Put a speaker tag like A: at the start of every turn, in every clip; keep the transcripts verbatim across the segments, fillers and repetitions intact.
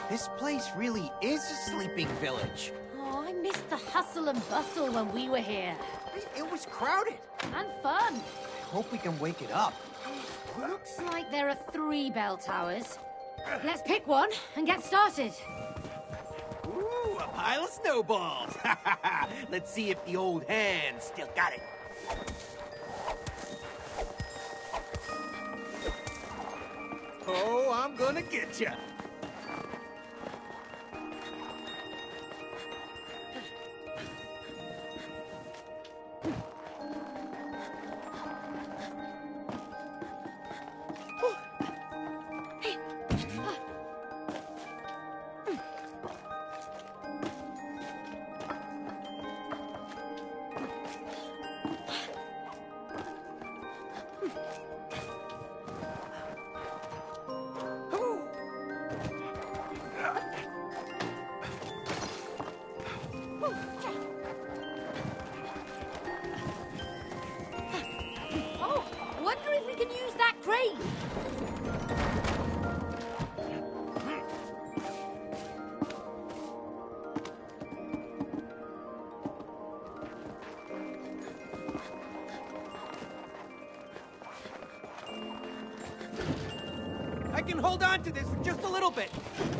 A: This place really is a sleeping village.
B: Oh, I missed the hustle and bustle when we were here.
A: It was crowded.
B: And fun.
A: I hope we can wake it up.
B: Looks like there are three bell towers. Let's pick one and get started.
A: Ooh, a pile of snowballs. Let's see if the old hand still got it. Oh, I'm gonna get ya. I can hold on to this for just a little bit.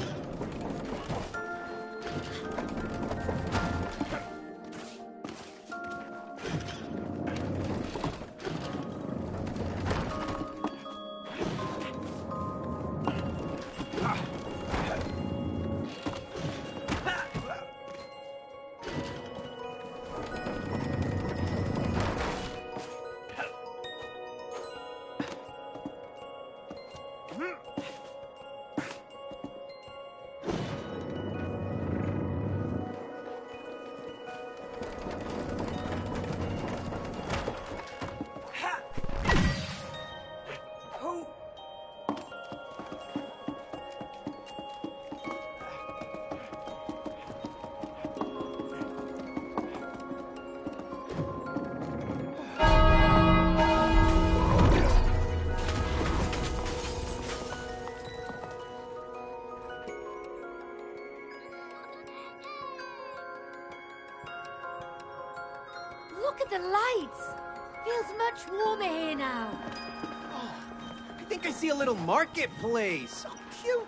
B: Look at the lights! Feels much warmer here now.
A: Oh, I think I see a little marketplace. So cute.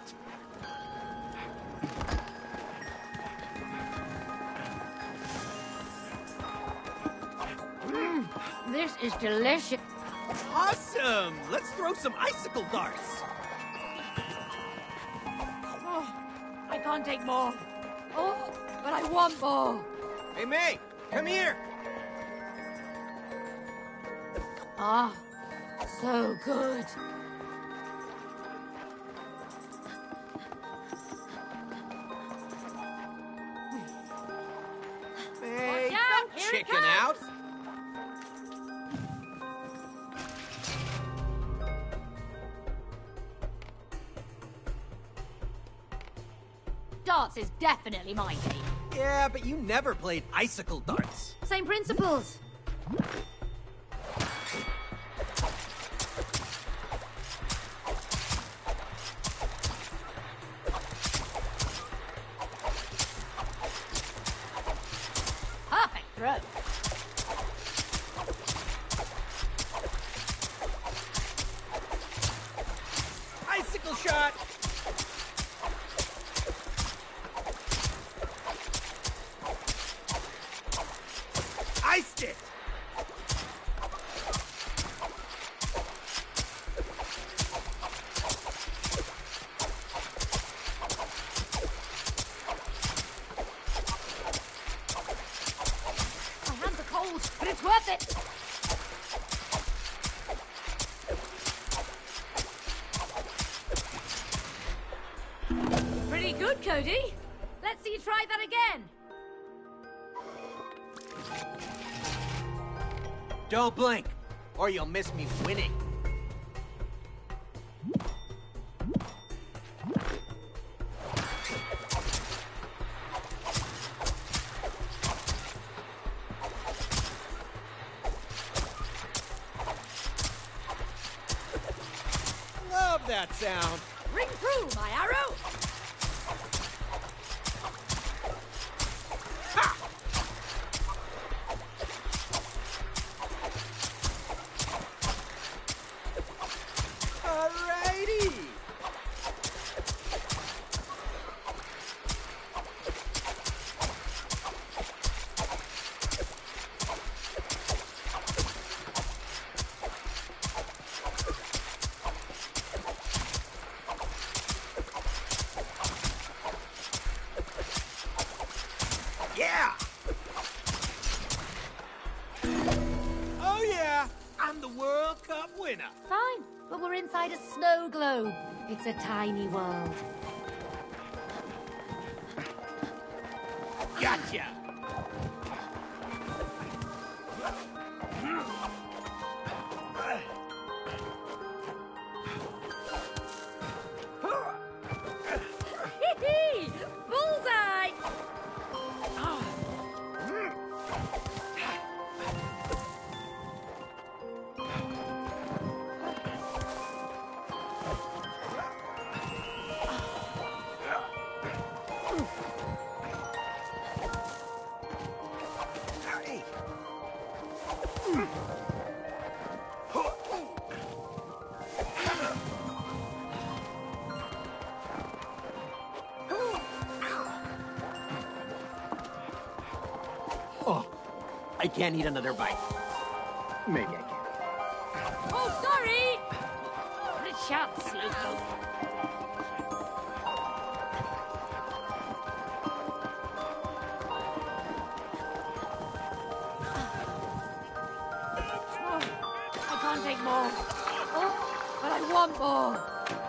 B: Mmm, this is delicious.
A: Awesome! Let's throw some icicle darts.
B: Oh, I can't take more. Oh, but I want more.
A: Hey, May, come here.
B: Ah, so good.
A: May,
B: Watch out,
A: don't
B: here it
A: chicken
B: comes.
A: out.
B: Darts is definitely my game.
A: Yeah, but you never played icicle darts.
B: Same principles. Perfect throw.
A: Icicle shot! Iced it!
B: My hands are cold, but it's worth it. Pretty good, Cody. Let's see you try that again.
A: Don't blink, or you'll miss me winning. Love that sound.
B: Ring through, my arrow. inside a snow globe. It's a tiny world.
A: Gotcha!
B: Bullseye!
A: Oh, I can't eat another bite. Maybe I can.
B: Oh, sorry! What a chance, Slowpoke. I can't take more. Oh, but I want more.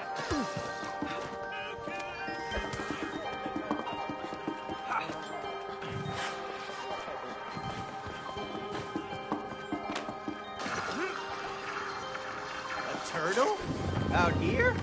A: A turtle? Out here?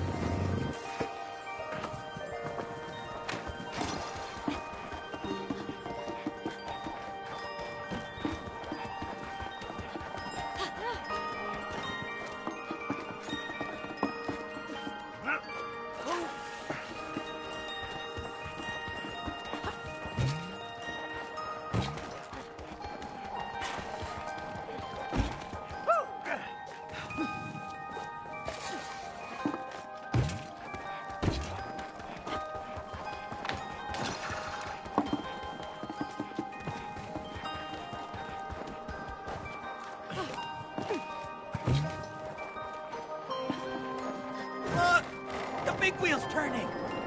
A: Look! The big wheel's turning!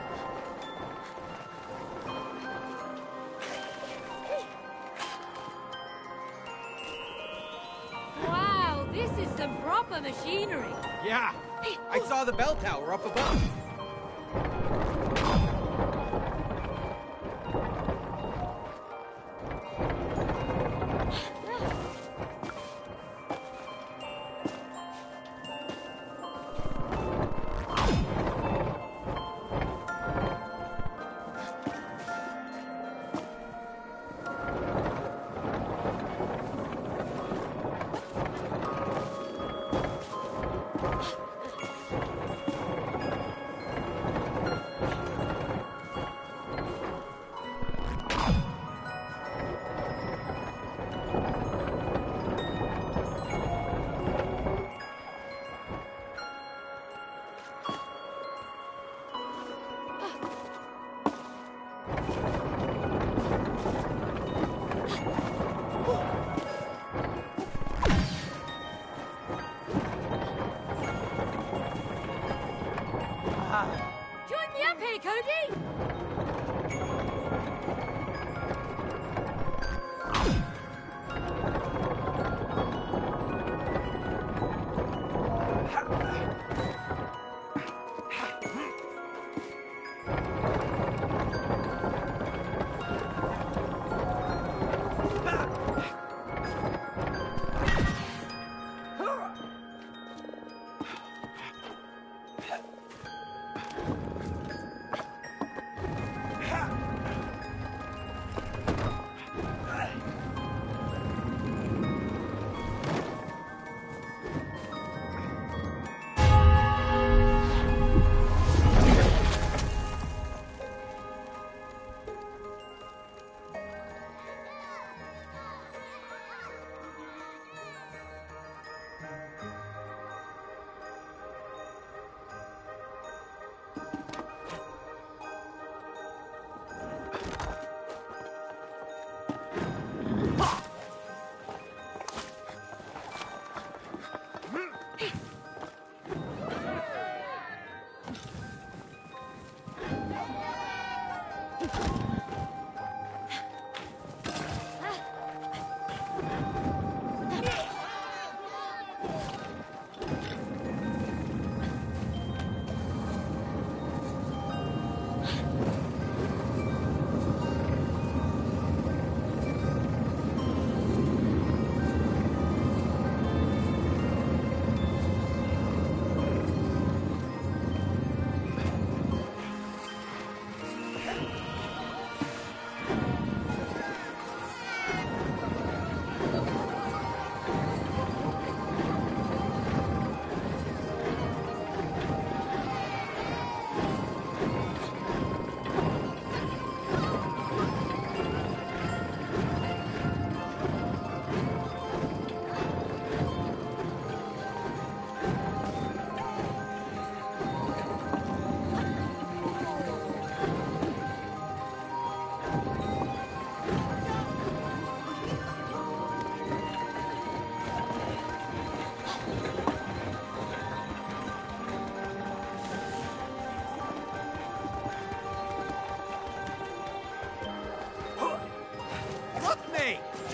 B: Wow, this is some proper machinery.
A: Yeah! I saw the bell tower up above.
B: Join me up here, Cody!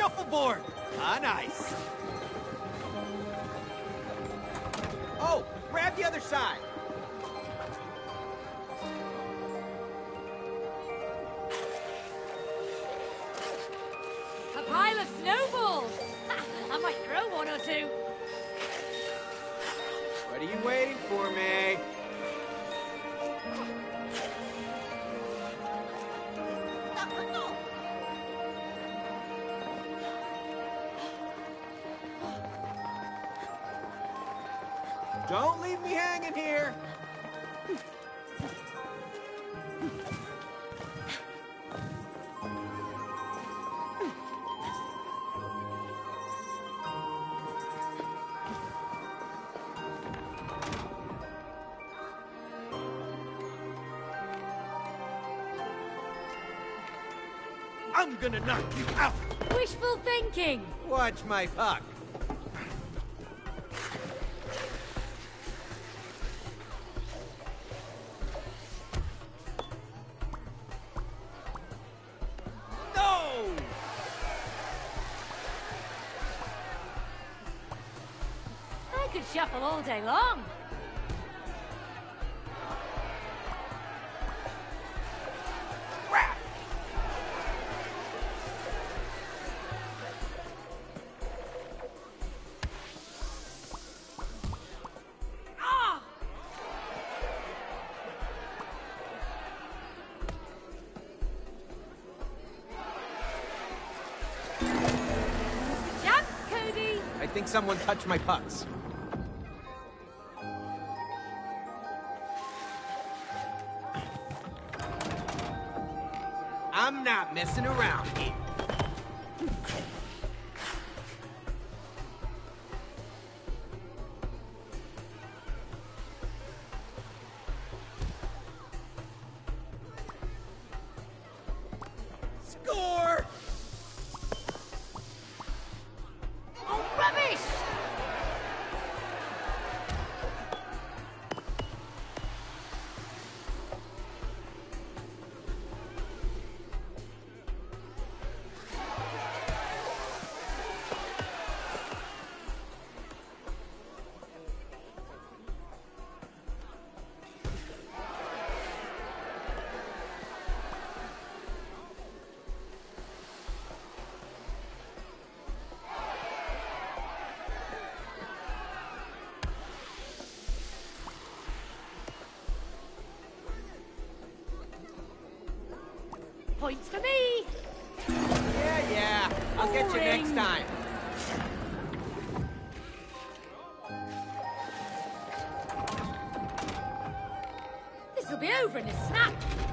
A: shuffleboard! Ah, nice. Oh, grab the other side.
B: A pile of snowballs! I might throw one or two.
A: What are you waiting for, May? Don't leave me hanging here. I'm gonna knock you out.
B: Wishful thinking.
A: Watch my puck. No!
B: I could shuffle all day long.
A: Crap!
B: Ah! Jump, Cody!
A: I think someone touched my pucks. I'm not messing around here. Score!
B: Oh, rubbish! Points for me!
A: Yeah, yeah. I'll get you next
B: Boring.
A: time.
B: This'll be over in a snap.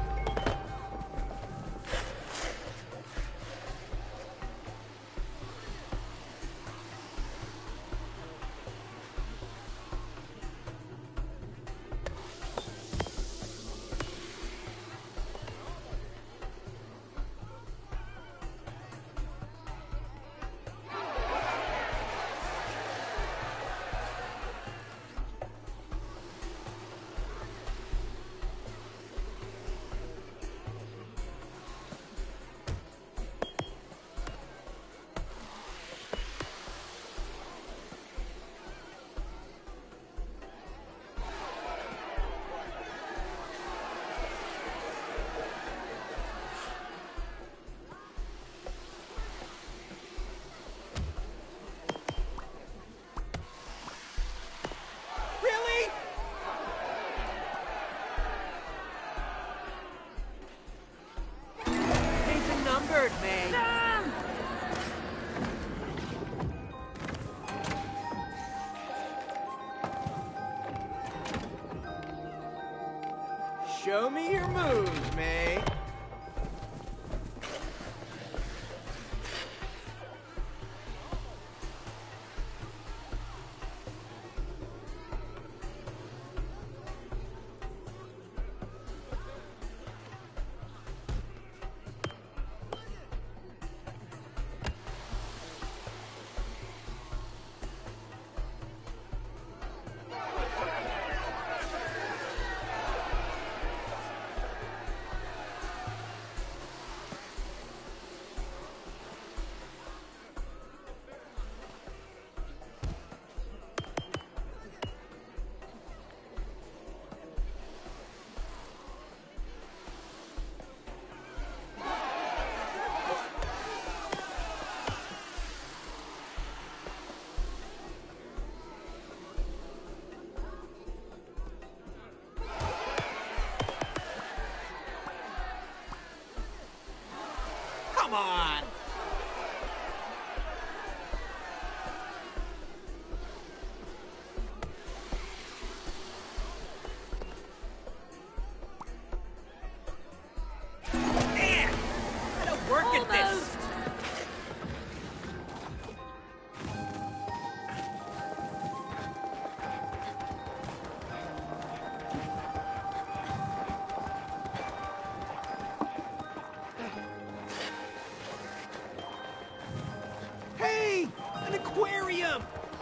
A: Really? These are numbered, May.
B: Damn!
A: Show me your moves, May. Come on! Man! Gotta work at this!
B: Almost.
A: Hey! An aquarium!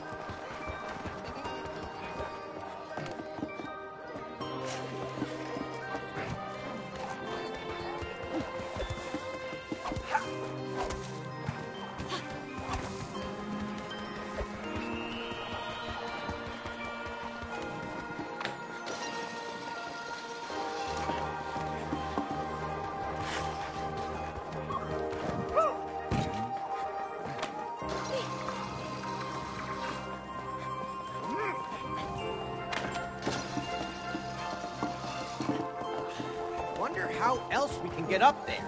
A: Wonder how else we can get up there.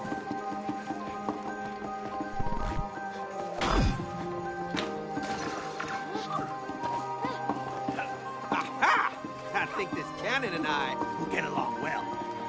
A: Aha! I think this cannon and I will get along well.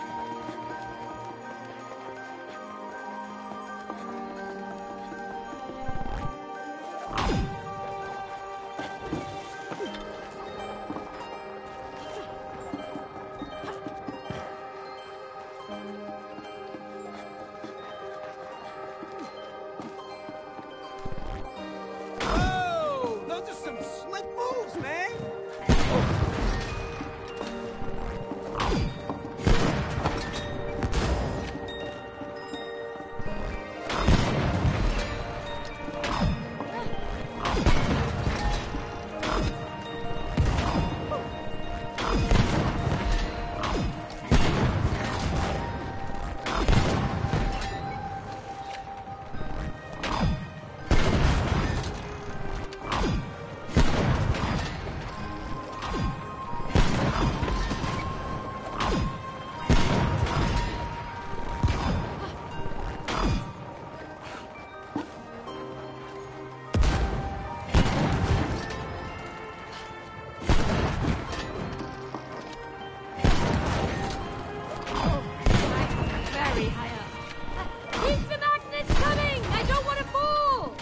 A: Whoa! Those are some slick moves, man!
B: Very high up. Keep the magnets coming! I don't want to fall!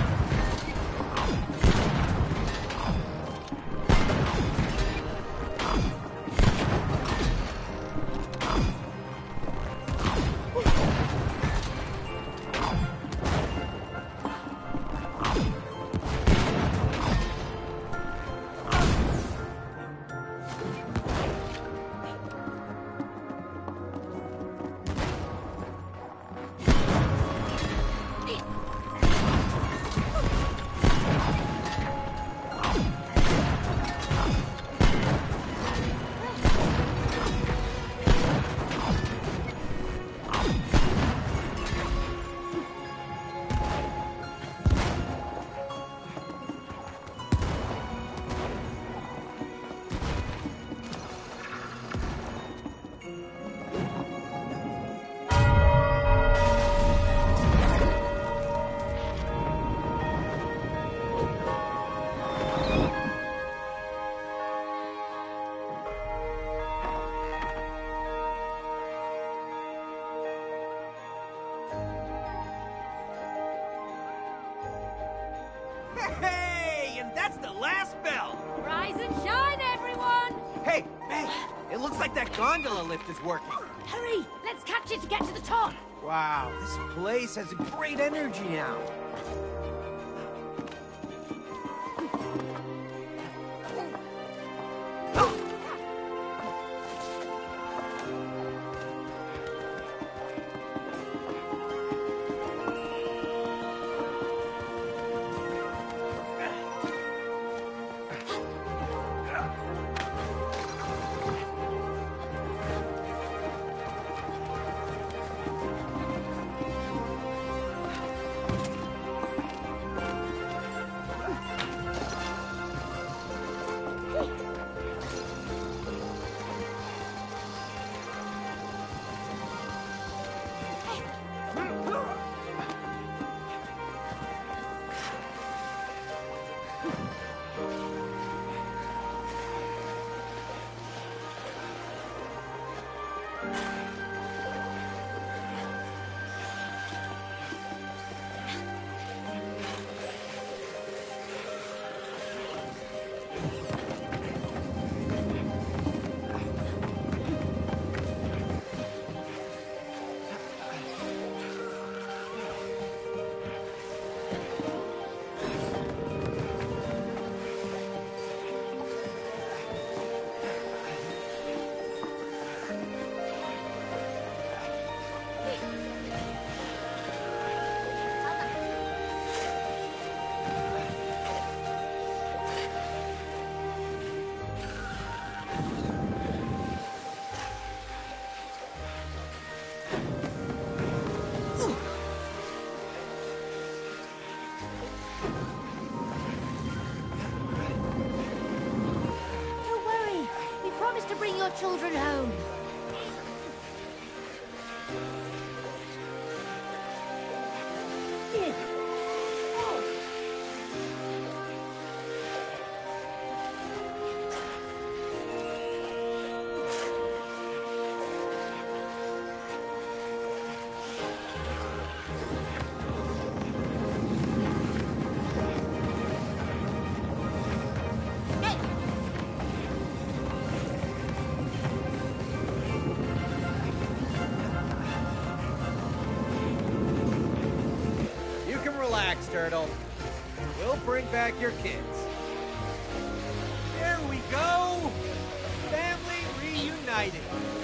A: Hey! And that's the last bell!
B: Rise and shine, everyone!
A: Hey, hey! It looks like that gondola lift is working.
B: Hurry! Let's catch it to get to the top!
A: Wow, this place has a great energy now.
B: children home.
A: Relax, Turtle. We'll bring back your kids. There we go! Family reunited.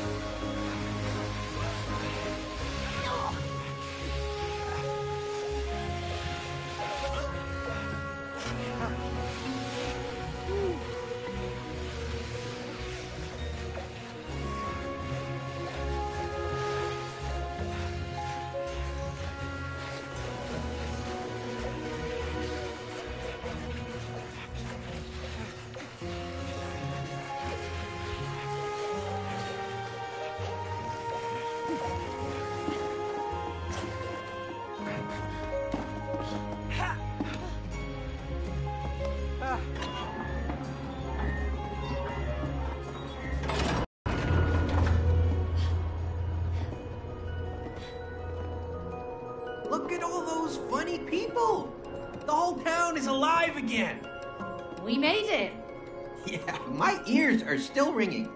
A: Look at all those funny people! The whole town is alive again!
B: We made it.
A: Yeah, my ears are still ringing.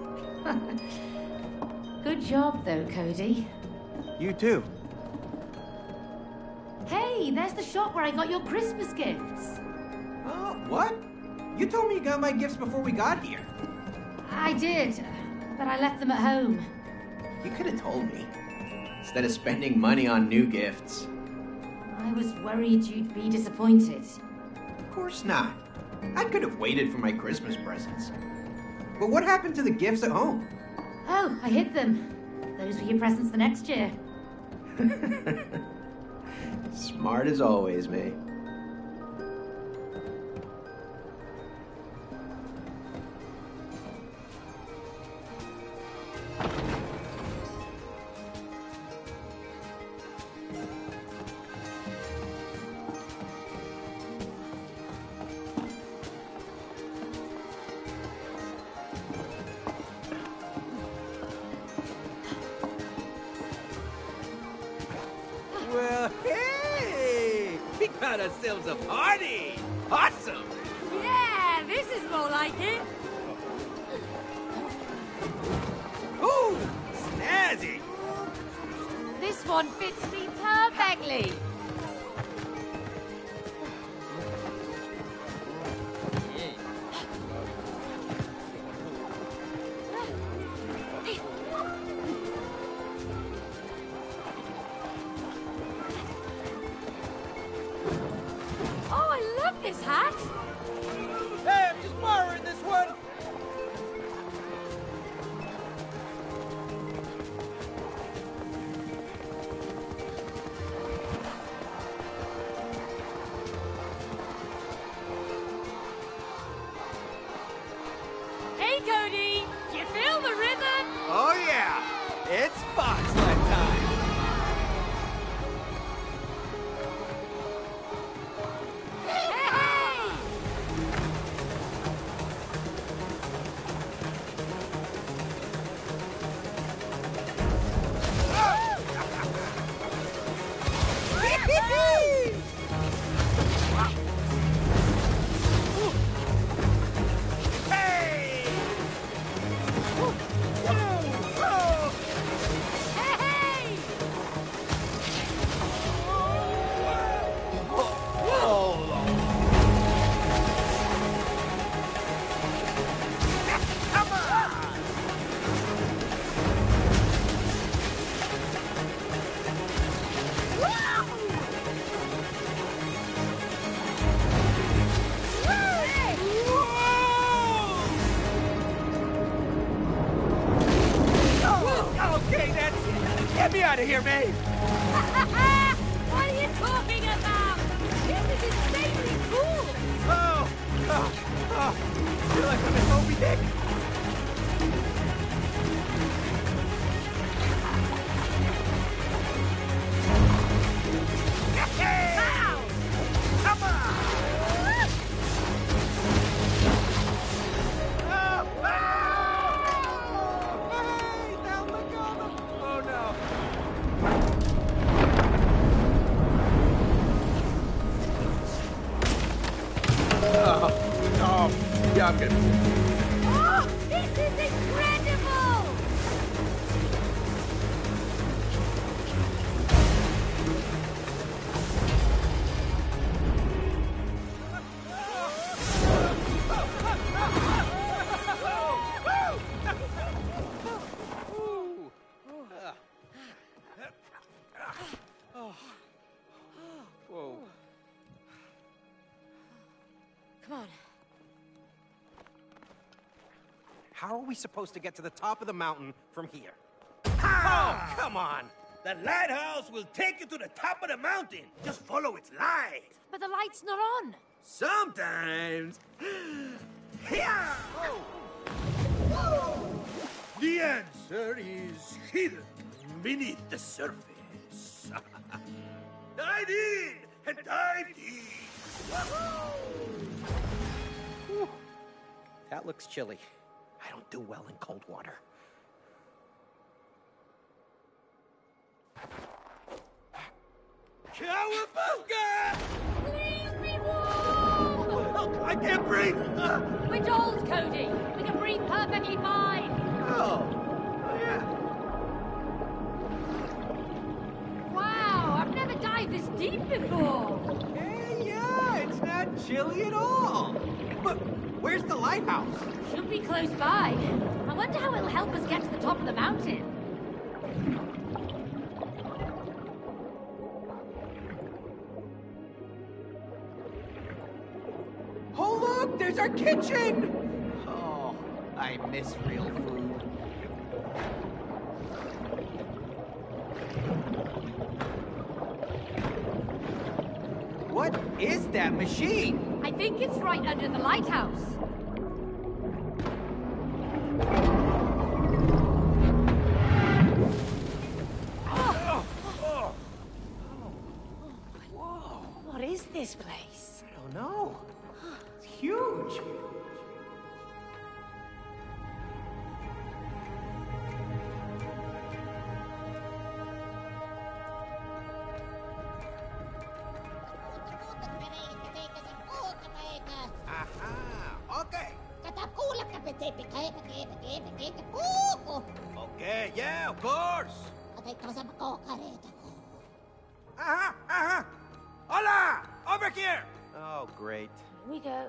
B: Good job, though, Cody.
A: You too.
B: Hey, there's the shop where I got your Christmas gifts.
A: Oh, what? You told me you got my gifts before we got here.
B: I did, but I left them at home.
A: You could have told me. Instead of spending money on new gifts.
B: I was worried you'd be disappointed.
A: Of course not. I could have waited for my Christmas presents. But what happened to the gifts at home?
B: Oh, I hid them. Those were your presents the next year.
A: Smart as always, May. Well, hey! We got ourselves a party! Awesome!
B: Yeah, this is more like it.
A: Ooh! Snazzy!
B: This one fits me perfectly. Oh, I love this hat.
A: Hey, I'm just borrowing this one!
B: Hey, Cody. Do you feel the rhythm?
A: Oh yeah! It's box life time!
B: Hey!
A: Hey! Whoa! Whoa!
B: Hey!
A: Come on! Okay, that's it. Get me out of here, May!
B: What are you talking about? This is insanely cool!
A: Oh! Oh! Oh! Feel like I'm in Moby Dick! I'm gonna...
B: Oh, this is incredible!
A: Whoa.
B: Come on.
A: How are we supposed to get to the top of the mountain from here? Oh, come on!
C: The lighthouse will take you to the top of the mountain. Just follow its light.
B: But the light's not on.
C: Sometimes. Here! The answer is hidden beneath the surface. Dive in and dive deep.
A: Whew. That looks chilly. I don't do well in cold water.
C: Cowabunga!
B: Please be warm!
C: I can't breathe. Uh,
B: We're dolls, Cody. We can breathe perfectly fine.
C: oh. Oh, yeah.
B: Wow, I've never dived this deep before.
A: Hey, yeah, it's not chilly at all. But where's the lighthouse?
B: Should be close by. I wonder how it'll help us get to the top of the mountain.
A: Oh, look, there's our kitchen! Oh, I miss real food. What is that machine?
B: I think it's right under the lighthouse.
C: Oh, oh.
B: What is this place?
A: I don't know. It's huge. Aha, okay.
C: Okay, yeah, of course. Aha, aha. Hola! Over here!
A: Oh, great.
B: Here we go.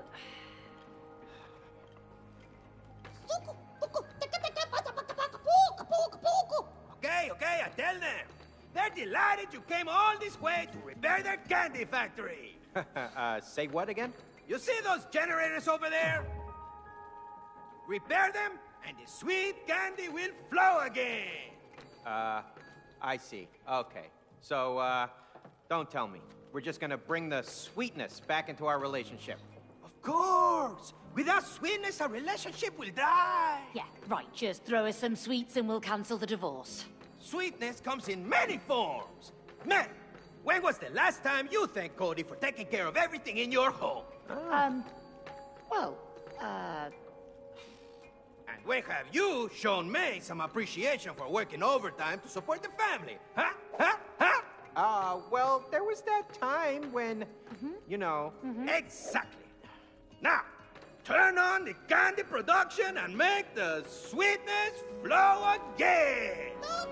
C: Okay, okay, I tell them. They're delighted you came all this way to repair their candy factory.
A: uh, say what again?
C: You see those generators over there? Repair them, and the sweet candy will flow again.
A: Uh, I see. Okay. So, uh, don't tell me. We're just gonna bring the sweetness back into our relationship.
C: Of course. Without sweetness, our relationship will die.
B: Yeah, right. Just throw us some sweets and we'll cancel the divorce.
C: Sweetness comes in many forms. Man, when was the last time you thanked Cody for taking care of everything in your home?
B: Um, well, uh...
C: And when have you shown May some appreciation for working overtime to support the family? Huh? Huh? Huh?
A: Uh, well, there was that time when, mm-hmm. you know...
C: Mm-hmm. Exactly. Now, turn on the candy production and make the sweetness flow again.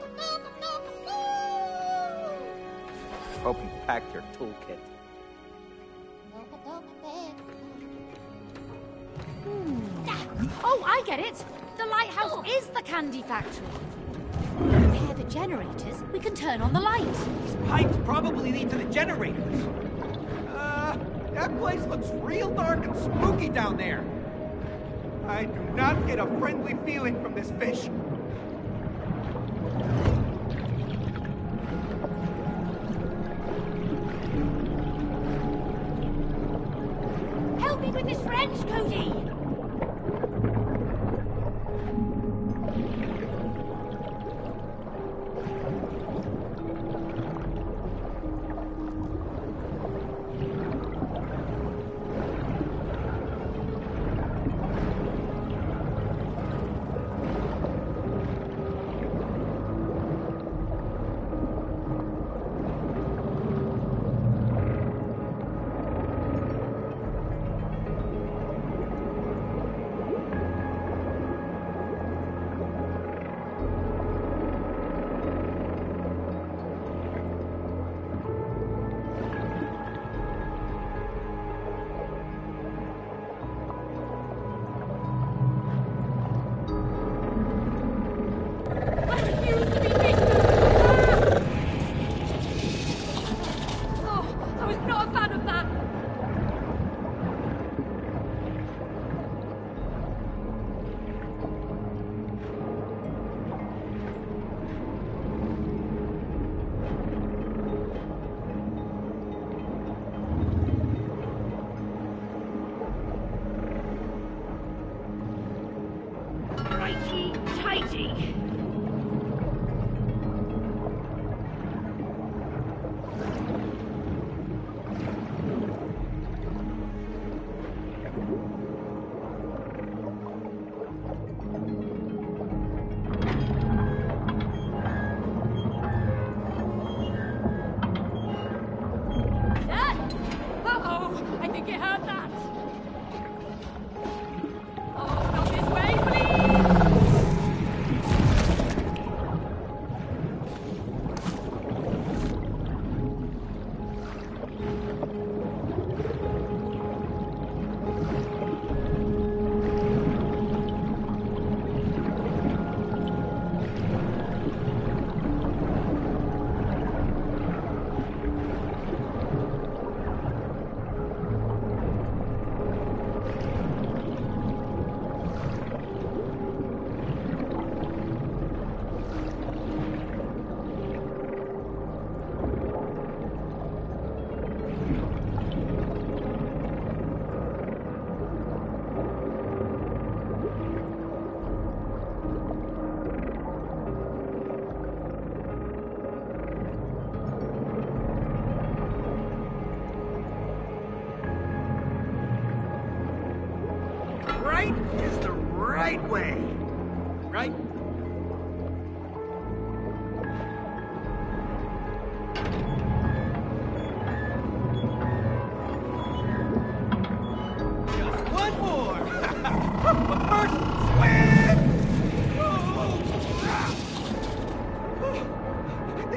A: Hope you packed your toolkit.
B: Oh, I get it! The lighthouse is the candy factory. Repair the generators, we can turn on the light.
A: These pipes probably lead to the generators. Uh, that place looks real dark and spooky down there. I do not get a friendly feeling from this fish.
B: Help me with this wrench, Cody!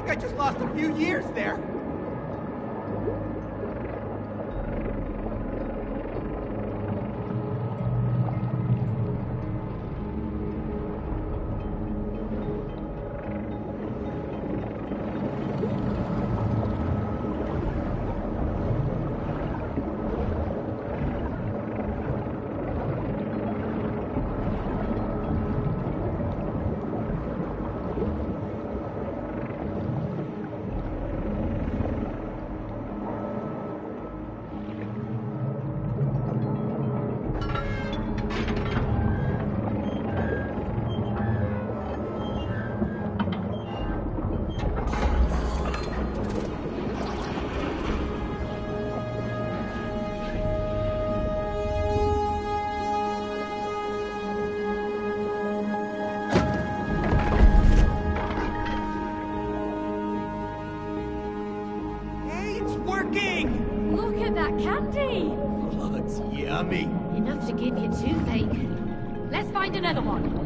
A: think I just lost a few years there.
B: Look at that candy!
A: Oh, it's yummy.
B: Enough to give you toothache. Let's find another one.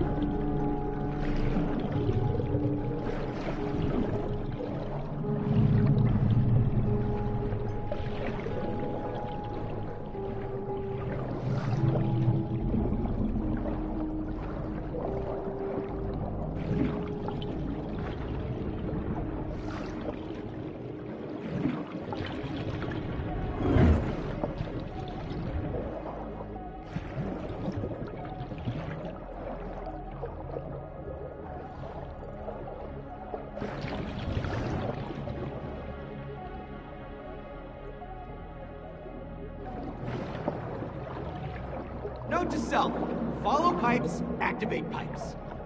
A: Note to self, follow pipes, activate pipes.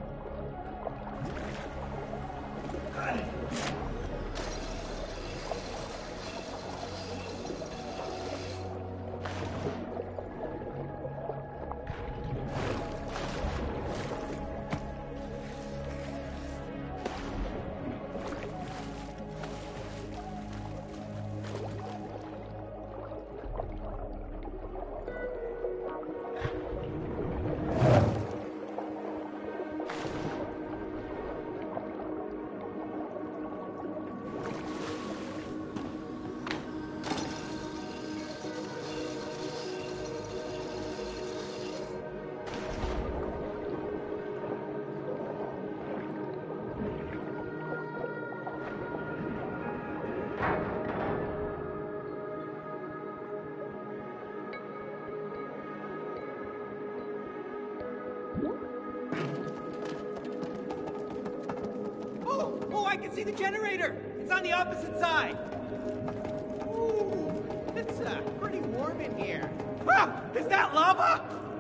A: Oh, oh, I can see the generator. It's on the opposite side. Ooh, it's uh, pretty warm in here. Ah, is that lava?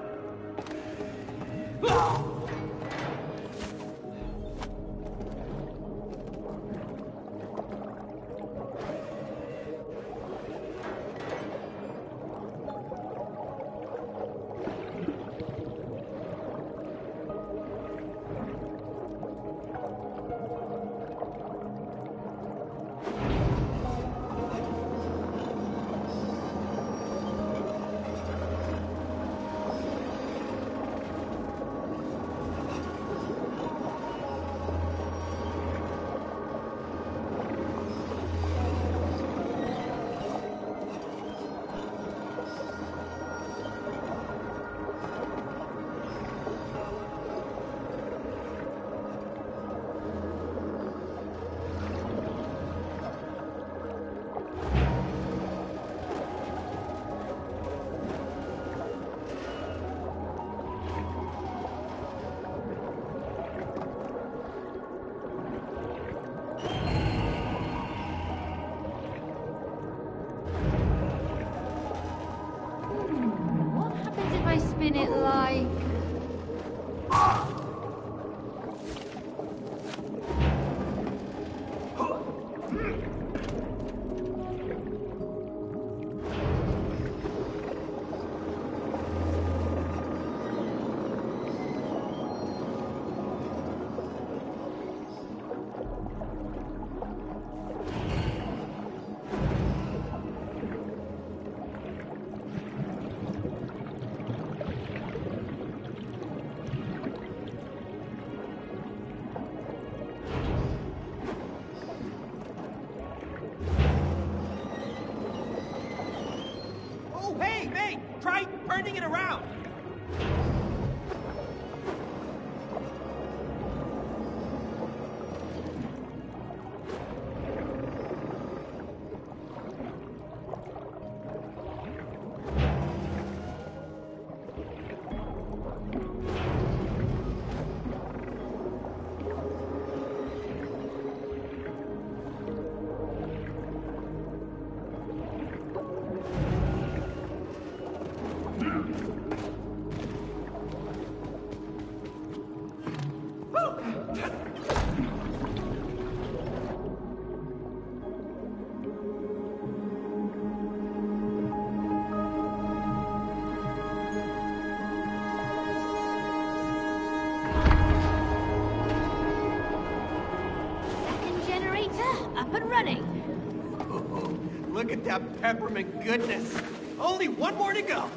A: Ah!
B: Spin it like...
A: Try turning it around.
B: Up and running.
A: Oh, look at that peppermint goodness. Only one more to go.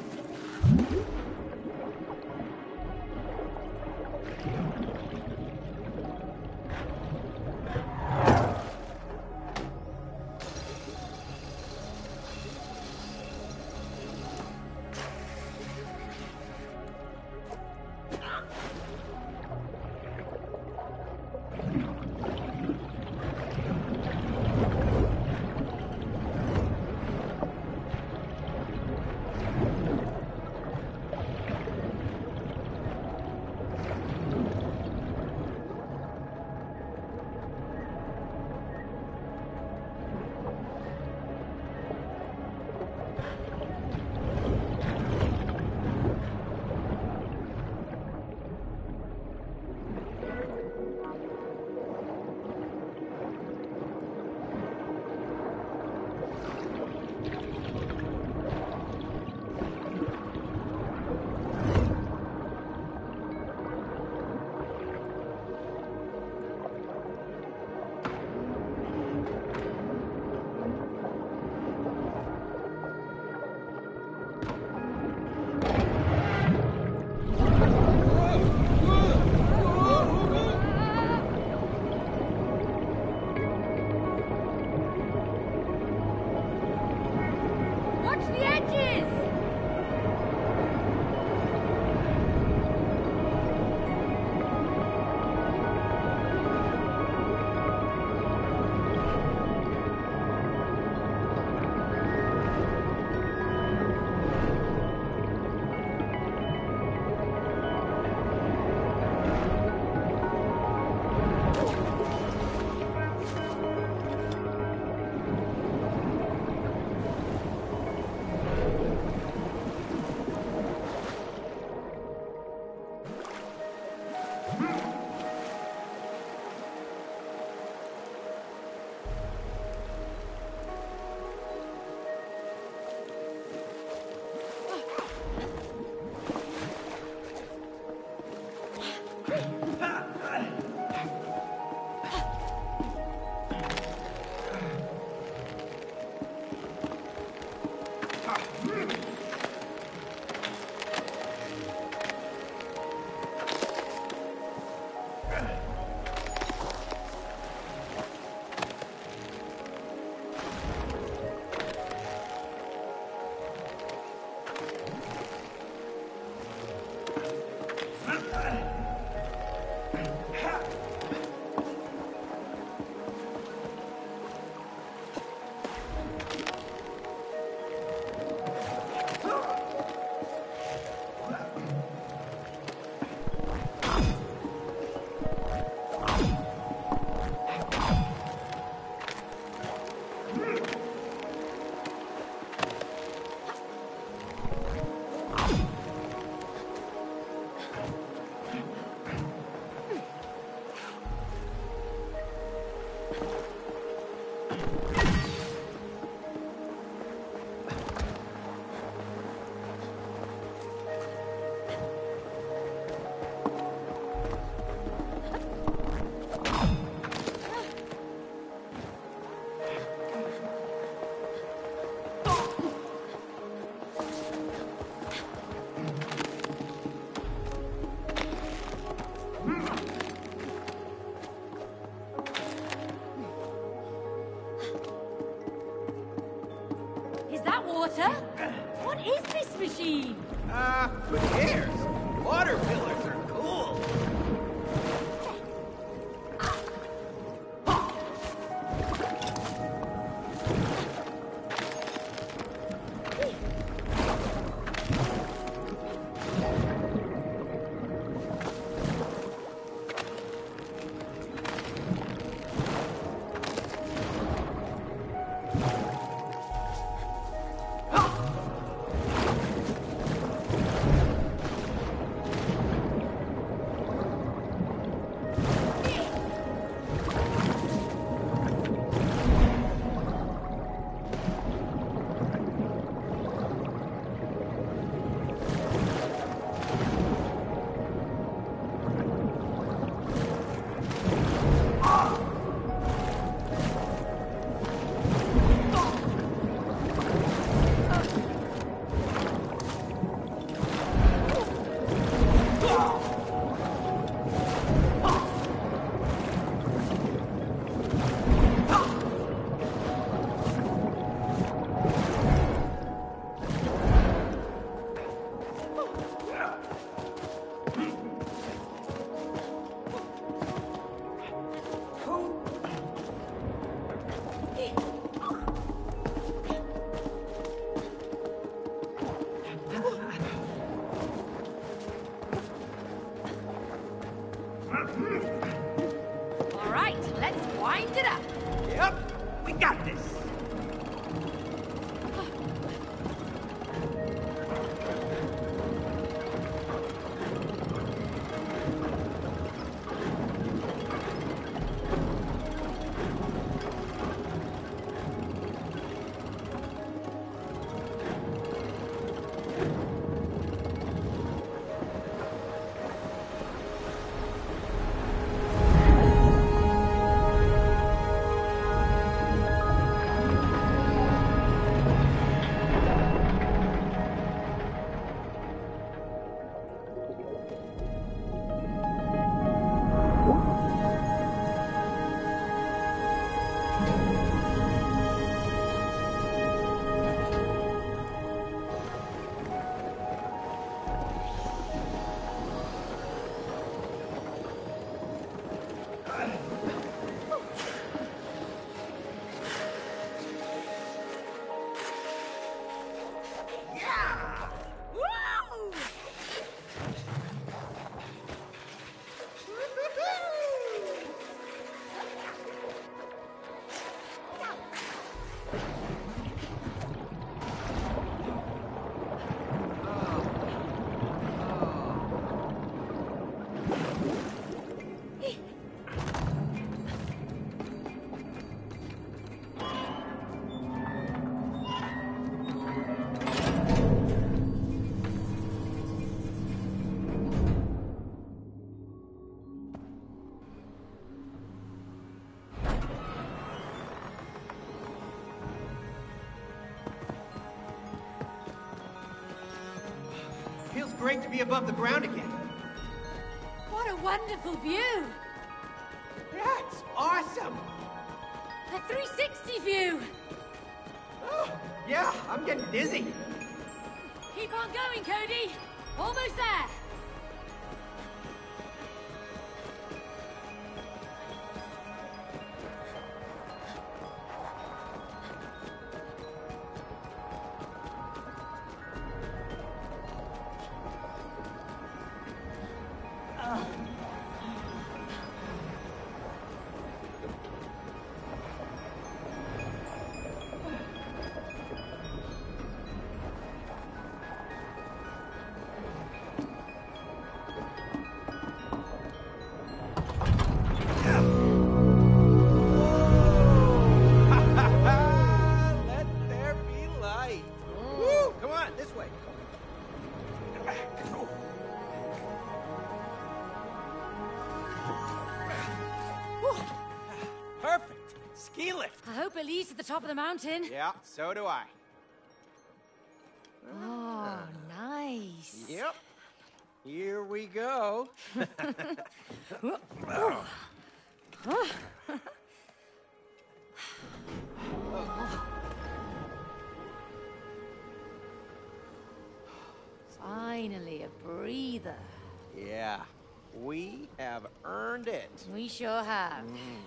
B: water. What is this machine?
A: Uh, who cares? Water pillars are cool.
B: All right, let's wind it up.
A: Yep, we got this.
B: Woo!
A: Feels great to be above the ground again.
B: What a wonderful view!
A: That's awesome.
B: A three sixty view!
A: Oh, yeah, I'm getting dizzy.
B: Keep on going, Cody! Almost there!
A: Let there be light. Woo, come on, this way. Perfect. Ski lift.
B: I hope it leads to the top of the mountain.
A: Yeah, so do I.
B: Oh, nice.
A: Yep. Here we go.
D: We have earned it.
B: We sure have.
D: Mm.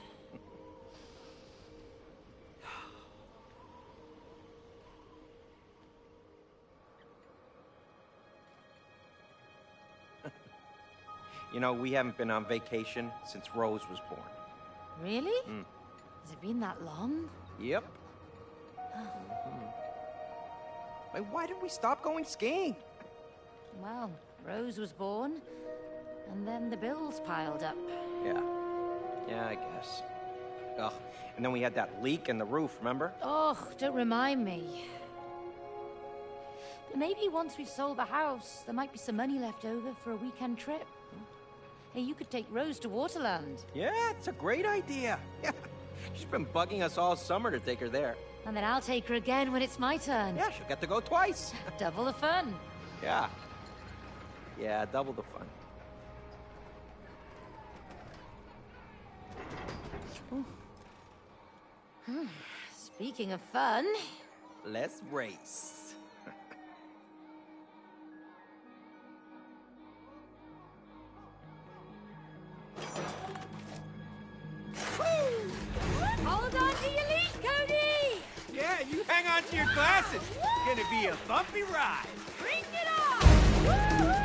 D: You know, we haven't been on vacation since Rose was born.
B: Really?
D: Mm.
B: Has it been that long?
D: Yep. Mm-hmm. Wait, why did we stop going skiing?
B: Well, Rose was born, and then the bills piled up.
D: Yeah. Yeah, I guess. Ugh. And then we had that leak in the roof, remember?
B: Oh, don't remind me. But maybe once we've sold the house, there might be some money left over for a weekend trip. Hey, you could take Rose to Waterland.
D: Yeah, it's a great idea. Yeah. She's been bugging us all summer to take her there.
B: And then I'll take her again when it's my turn.
D: Yeah, she'll get to go twice.
B: Double the fun.
D: Yeah. Yeah, double the fun.
B: Hmm. Speaking of fun...
D: Let's race.
B: Hold on to your leash, Cody!
A: Yeah, you hang on to your glasses. It's gonna be a bumpy ride.
B: Bring it on! Woo-hoo!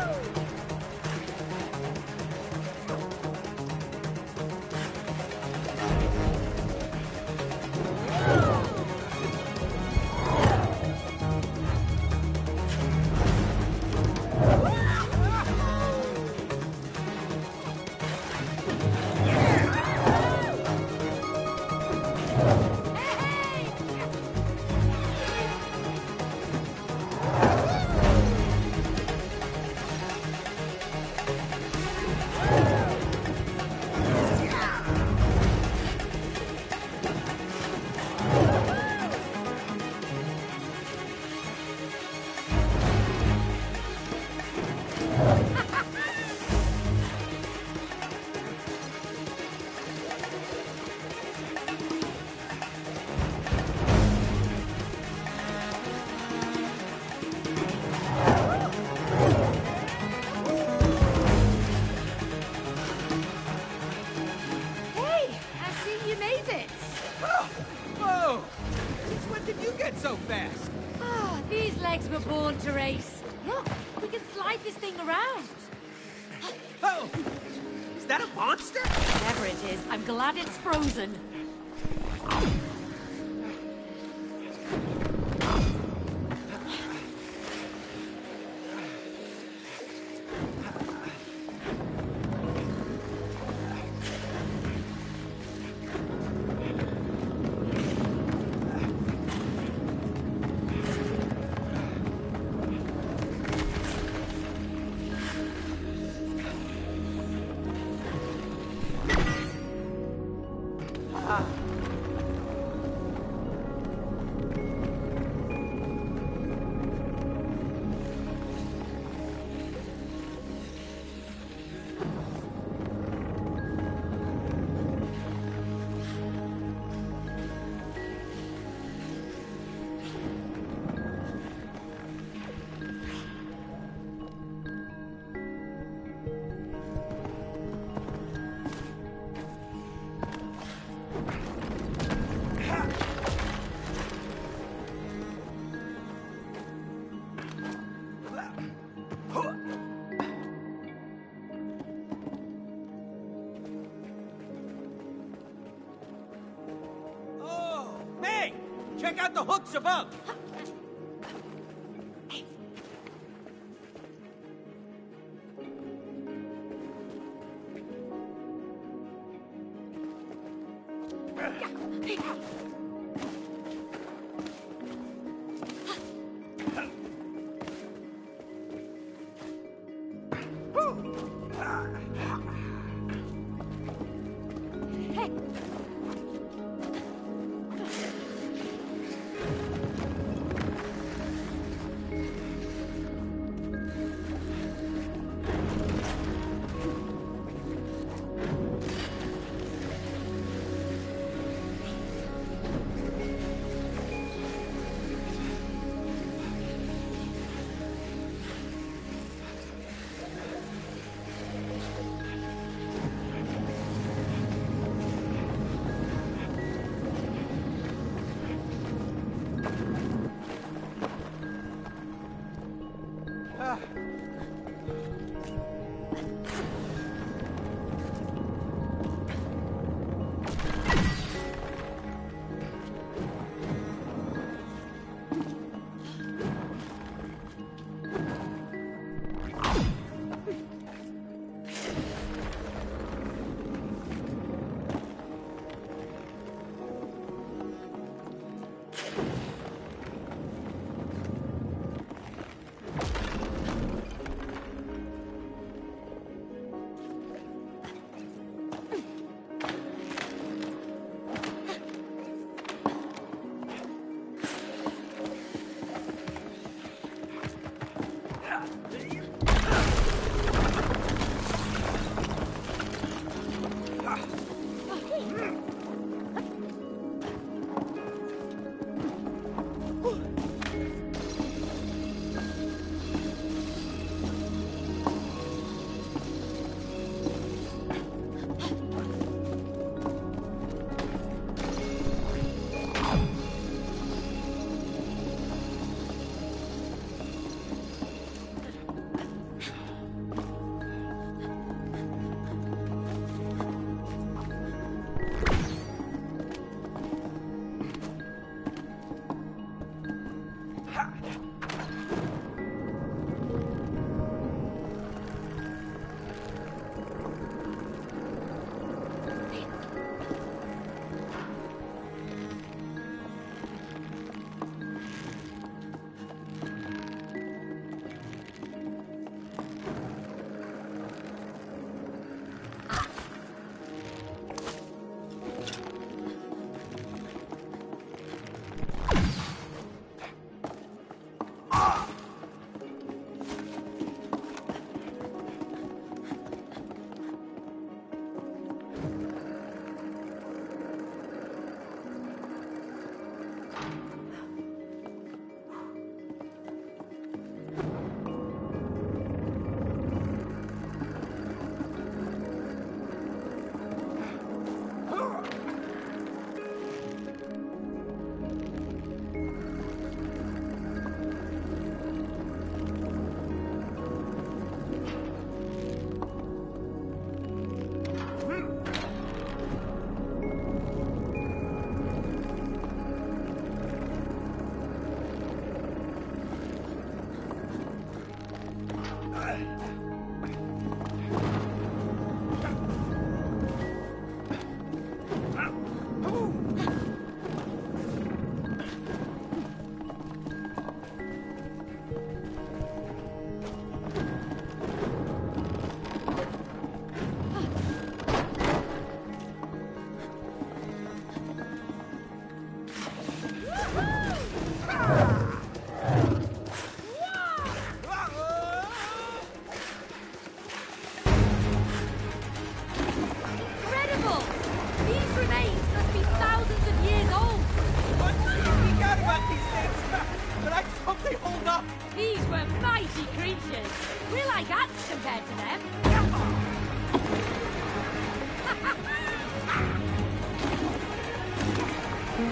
A: So fast.
B: Ah, these legs were born to race. Look, we can slide this thing around.
A: Oh, is that a monster?
B: Whatever it is, I'm glad it's frozen.
A: Check out the hooks above!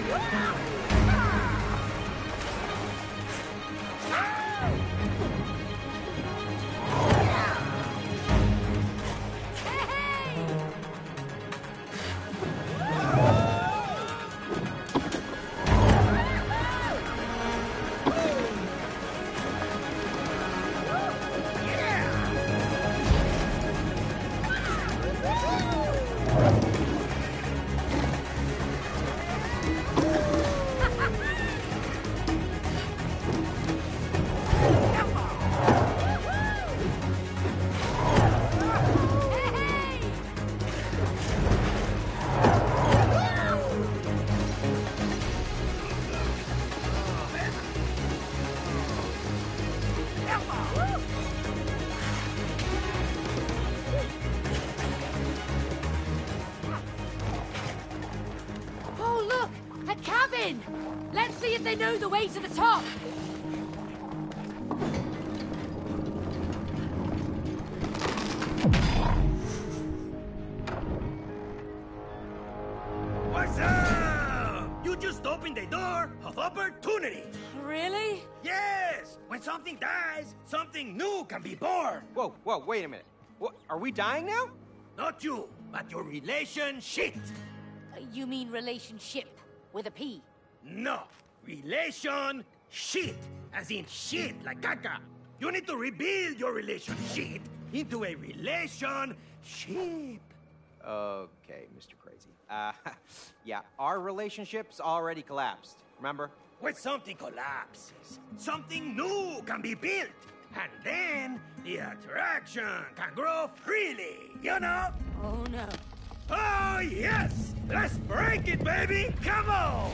B: Let's see if they know the way to the top.
C: What's up? You just opened the door of opportunity.
B: Really?
C: Yes! When something dies, something new can be born.
D: Whoa, whoa, wait a minute. What, are we dying now?
C: Not you, but your relationship.
B: Uh, you mean relationship with a P?
C: No, relation shit, as in shit like caca. You need to rebuild your relationship into a relationship.
D: Okay, Mister Crazy. Uh, yeah, our relationship's already collapsed, remember?
C: When something collapses, something new can be built. And then the attraction can grow freely, you know?
B: Oh, no.
C: Oh, yes! Let's break it, baby! Come on!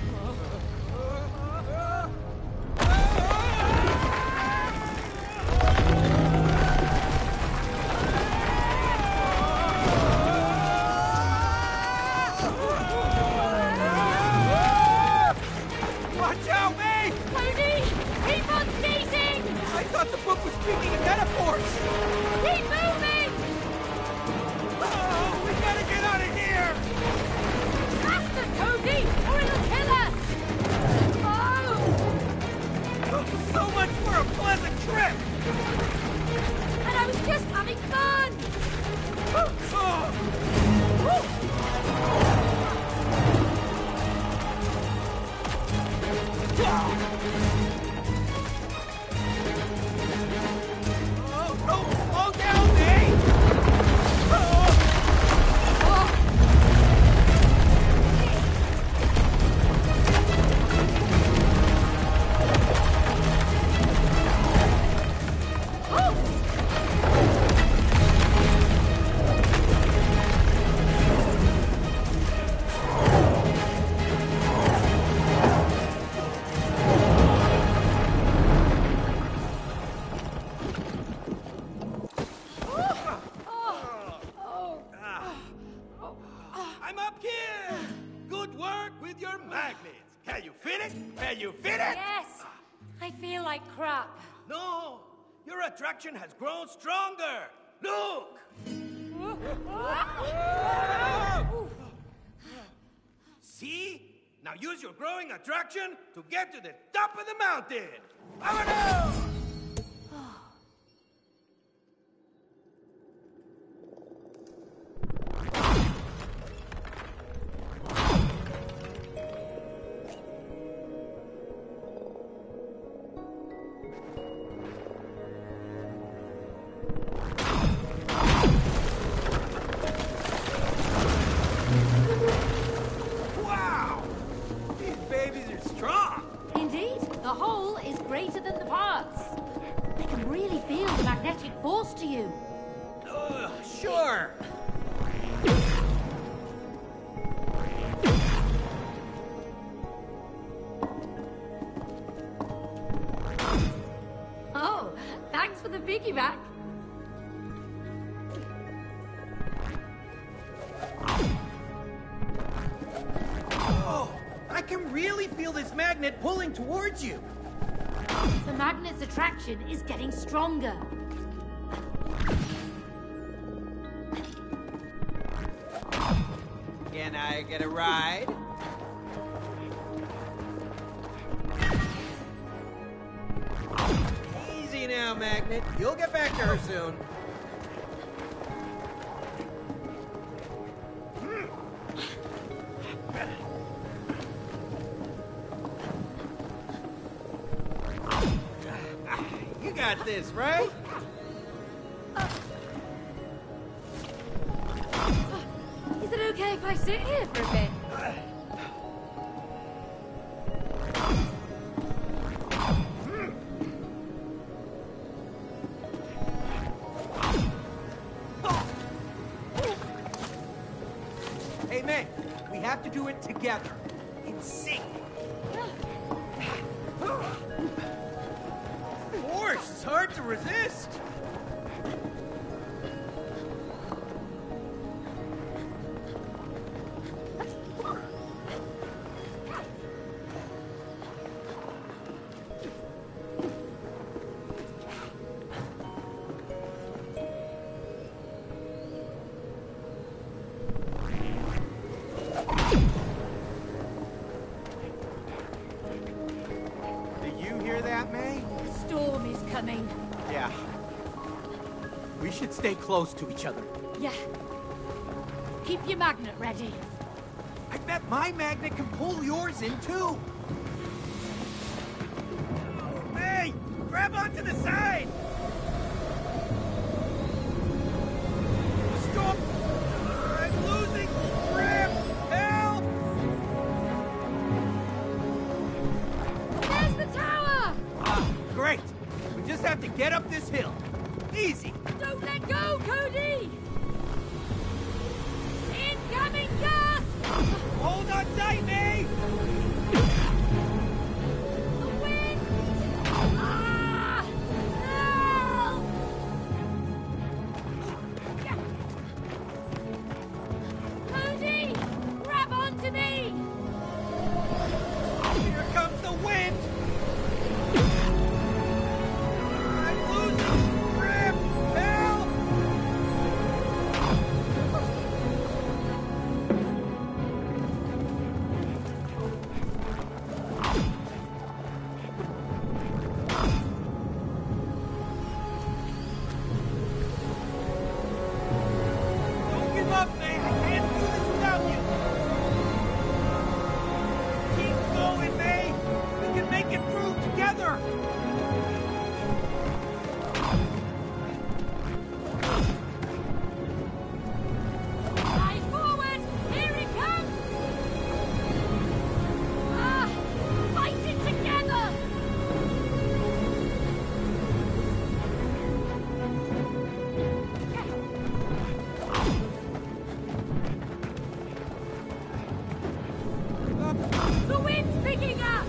A: Watch out, May!
B: Cody! Keep on skating!
A: I thought the book was speaking in metaphors!
B: Keep moving!
A: Oh, we gotta get out of here!
B: Faster, Cody, or it'll kill us! Oh!
A: So much for a pleasant trip!
B: And I was just having fun!
A: Oh, don't slow down, Nate!
C: I'm up here! Good work with your magnets. Can you fit it? Can you fit it?
B: Yes! I feel like crap.
C: No! Your attraction has grown stronger! Look! See? Now use your growing attraction to get to the top of the mountain! Vámonos! Wow! These babies are strong!
B: Indeed, the whole is greater than the parts. I can really feel the magnetic force to you.
A: Uh, sure.
B: Oh, thanks for the piggyback.
A: Oh, I can really feel this magnet pulling towards you.
B: The magnet's attraction is getting stronger.
A: Can I get a ride?
D: you now, Magnet. You'll get back to her soon. You got this, right?
B: Is it okay if I sit here for a bit?
A: Hey, May, we have to do it together. In sync.
D: Force is hard to resist.
A: Did you hear that, May?
B: The storm is coming.
A: Yeah. We should stay close to each other.
B: Yeah. Keep your magnet ready.
A: I bet my magnet can pull yours in, too.
C: Hey, grab onto the side!
A: Stop!
C: I'm losing grip! Help!
B: There's the tower!
A: Ah, great. We just have to get up this hill. Easy.
B: Don't let go, Cody! Incoming gas!
C: Hold on tight, May!
B: The wind! Ah! Help! Cody! Grab onto me!
C: Here comes the wind! I'm losing grip! Help! Don't give up, May! I can't do this without you! Keep going, May! We can make it through together!
B: Fly forward! Here he comes! Ah! Fight it together! The wind's picking up!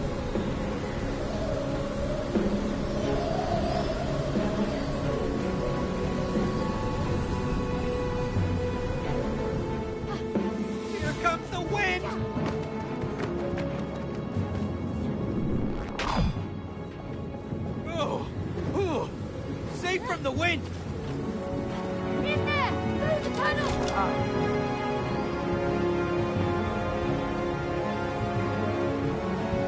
C: Here comes the wind!
A: Oh, oh, safe from the wind.
B: In there! Through the tunnel!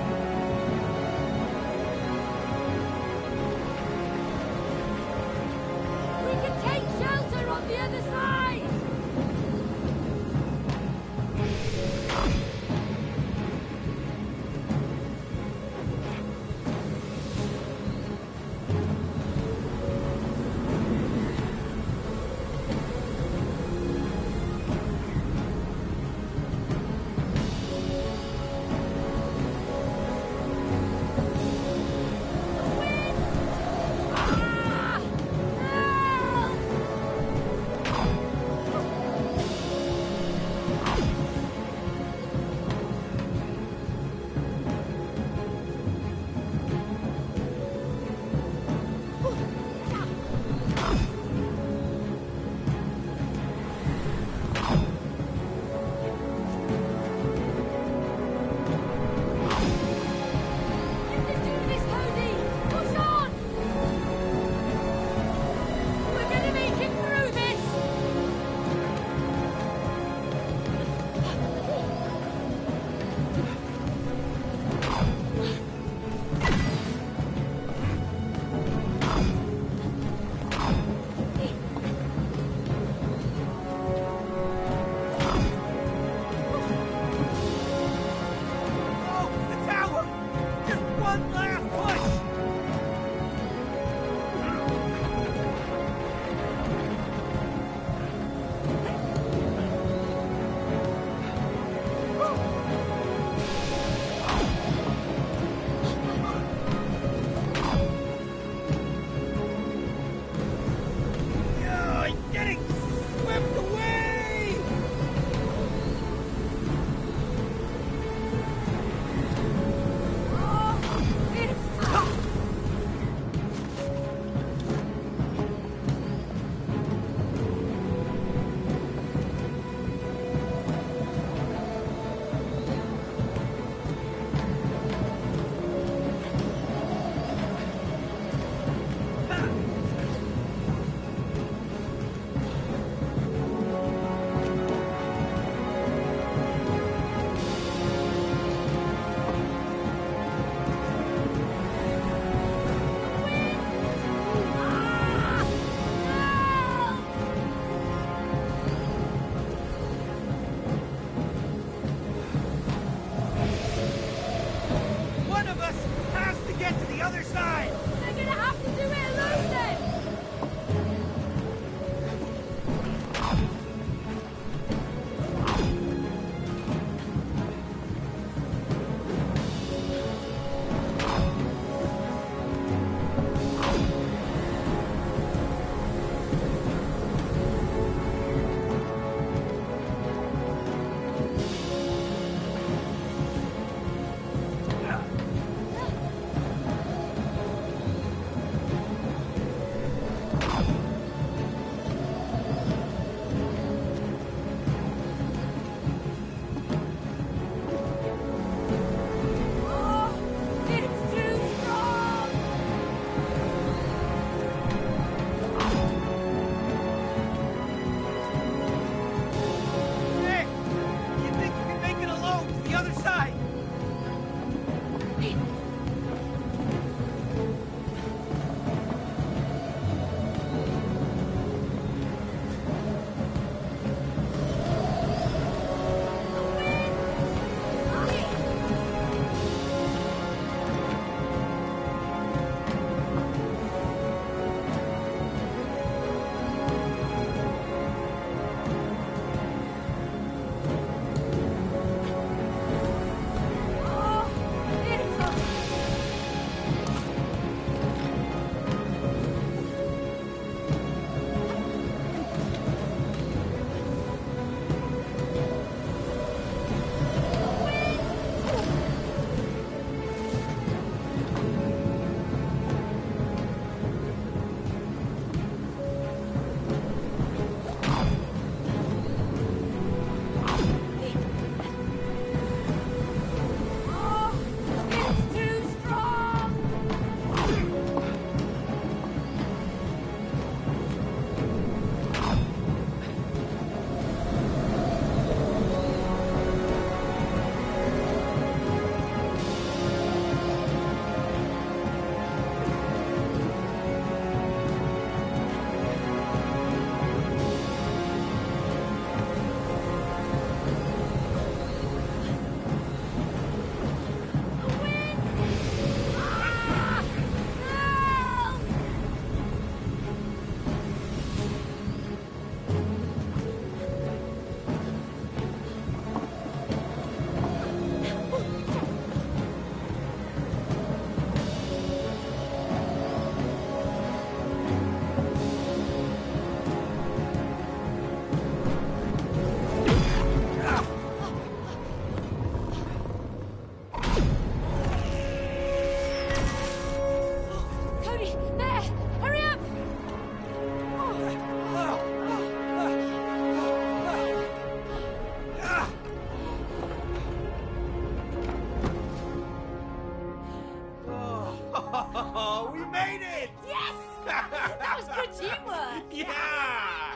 C: Oh, we made it!
B: Yes! That was good teamwork!
C: Yeah!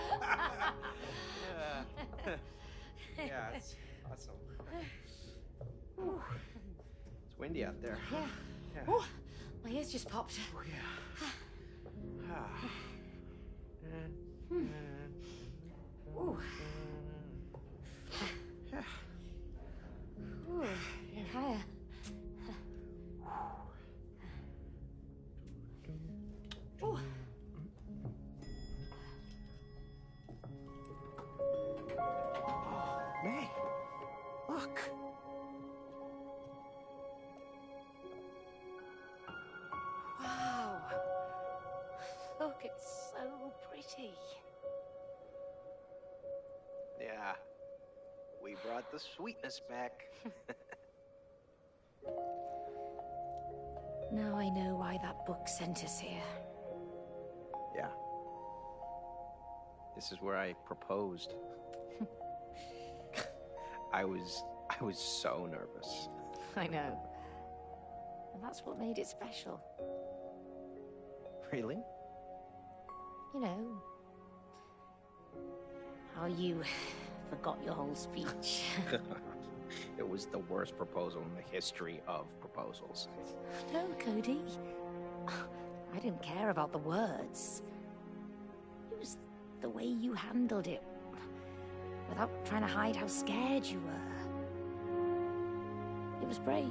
C: Yeah, it's awesome. Whew. It's windy out there.
B: Yeah.
C: Yeah.
B: Oh, my ears just popped.
C: Oh, yeah. Ah.
B: Hmm. Ooh.
C: Yeah.
B: Ooh. Higher. Ooh.
C: May, look.
B: Wow. Look, it's so pretty.
C: Yeah. We brought the sweetness back.
B: Now I know why that book sent us here.
C: Yeah. This is where I proposed. I was I was so nervous.
B: I know. And that's what made it special.
C: Really?
B: You know, how you forgot your whole speech.
C: It was the worst proposal in the history of proposals.
B: No, Cody. I didn't care about the words. It was the way you handled it, without trying to hide how scared you were. It was brave.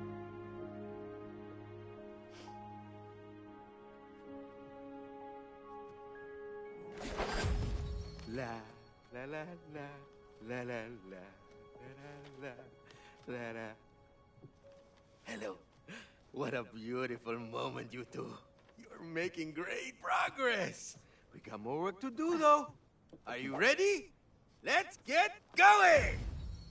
C: La la la la la la la la la la la. Hello. What a beautiful moment, you two. You're making great progress. We got more work to do, though. Are you ready? Let's get going!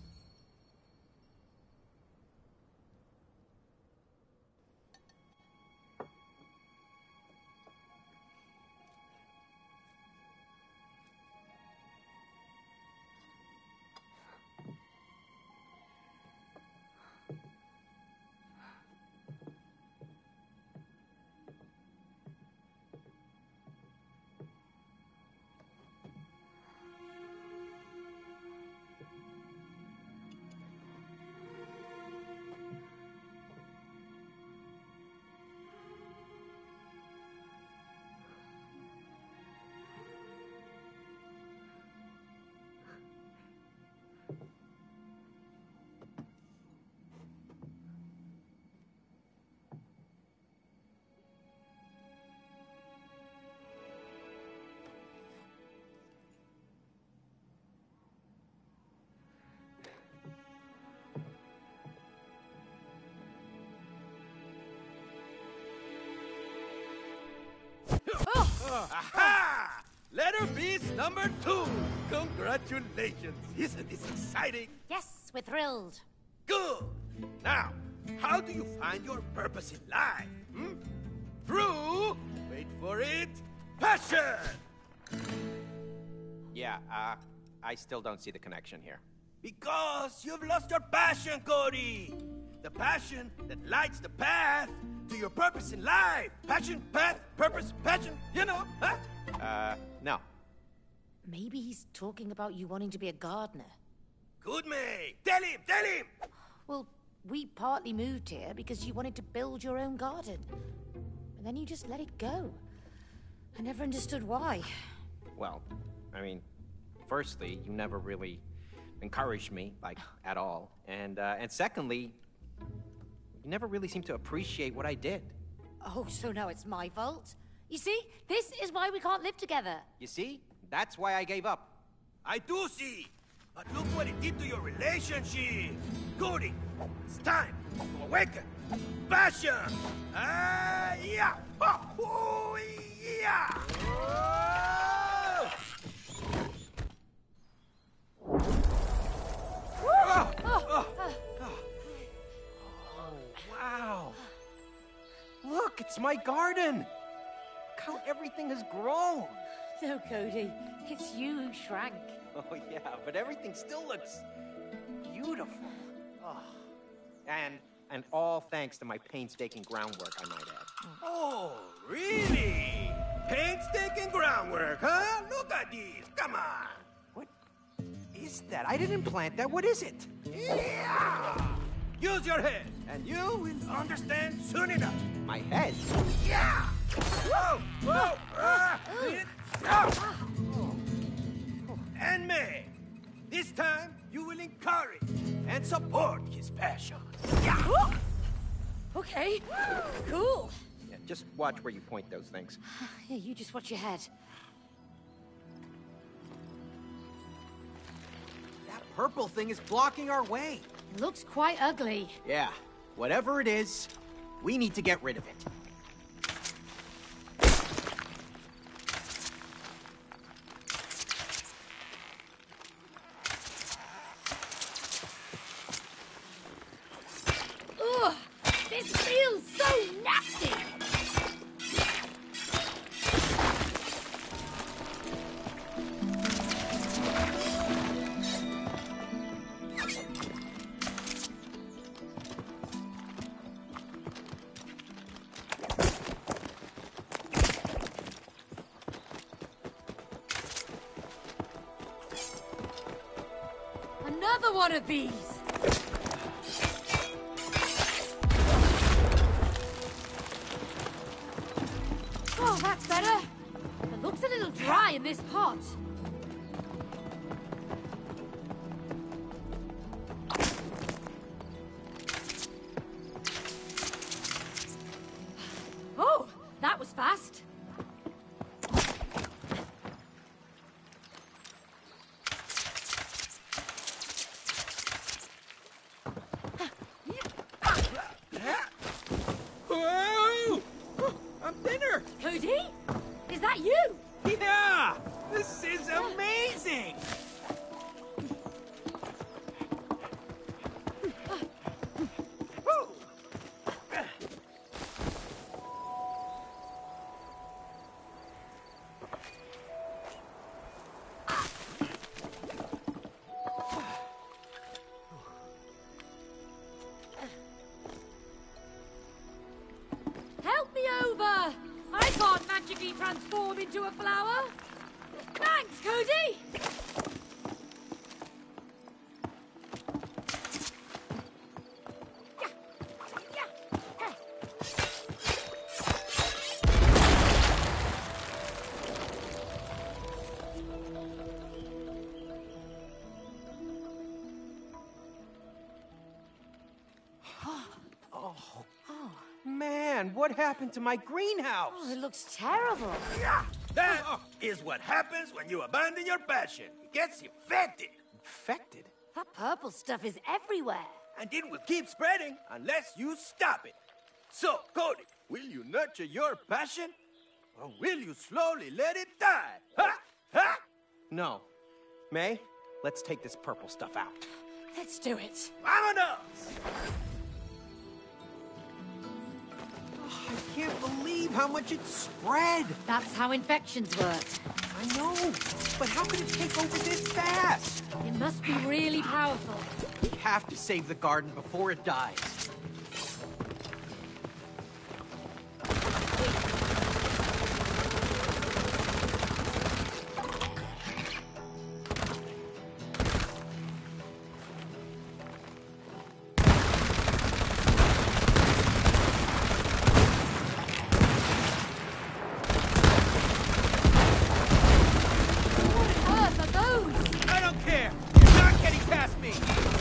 C: Aha! Letter B's number two. Congratulations. Isn't this exciting?
B: Yes, we're thrilled.
C: Good. Now, how do you find your purpose in life? Hmm? Through, wait for it, passion. Yeah, uh, I still don't see the connection here. Because you've lost your passion, Cody. The passion that lights the path to your purpose in life. Passion, path, purpose, passion, you know, huh? Uh, no.
B: Maybe he's talking about you wanting to be a gardener.
C: Good, May. Tell him, tell him.
B: Well, we partly moved here because you wanted to build your own garden. And then you just let it go. I never understood why.
E: Well, I mean, firstly, you never really encouraged me, like, at all. And, uh, and secondly, you never really seemed to appreciate what I did.
B: Oh, so now it's my fault? You see, this is why we can't live together.
E: You see? That's why I gave up.
C: I do see. But look what it did to your relationship. Cody, it's time to awaken. Passion. Ah, yeah. Oh, oh, yeah. Oh. Oh, oh, oh.
E: Wow. Look, it's my garden. Look how everything has grown.
B: No, Cody, it's you who shrank.
E: Oh, yeah, but everything still looks beautiful. Oh. And And all thanks to my painstaking groundwork, I might add.
C: Oh, really? Painstaking groundwork, huh? Look at these. Come on.
D: What is that? I didn't plant that. What is it?
C: Yeah! Use your head, and you will understand soon enough.
E: My head?
C: Yeah! Whoa! Whoa! Ah! Ah! And May, this time you will encourage and support his passion. Yeah!
B: Okay, cool.
E: Yeah, just watch where you point those things.
B: Yeah, you just watch your head.
D: That purple thing is blocking our way.
B: It looks quite ugly.
D: Yeah, whatever it is, we need to get rid of it.
B: Ugh! This feels so nasty! Another one of these! Oh, that's better. It looks a little dry in this pot. Oh, that was fast.
C: Whoa! I'm thinner!
B: Cody? Is that you?
C: Yeah! This is amazing!
B: Help me over! I can't magically transform into a flower. Thanks, Cody!
D: Man, what happened to my greenhouse?
B: Oh, it looks terrible.
C: Yeah! That is what happens when you abandon your passion. It gets infected.
D: Infected?
B: That purple stuff is everywhere.
C: And it will keep spreading unless you stop it. So, Cody, will you nurture your passion? Or will you slowly let it die? Ha! Ha!
D: No. May, let's take this purple stuff out.
B: Let's do it.
C: Vámonos!
D: I can't believe how much it spread.
B: That's how infections work.
D: I know, but how could it take over this fast?
B: It must be really powerful.
D: We have to save the garden before it dies.
B: What on earth are those?
C: I don't care! You're not getting past me!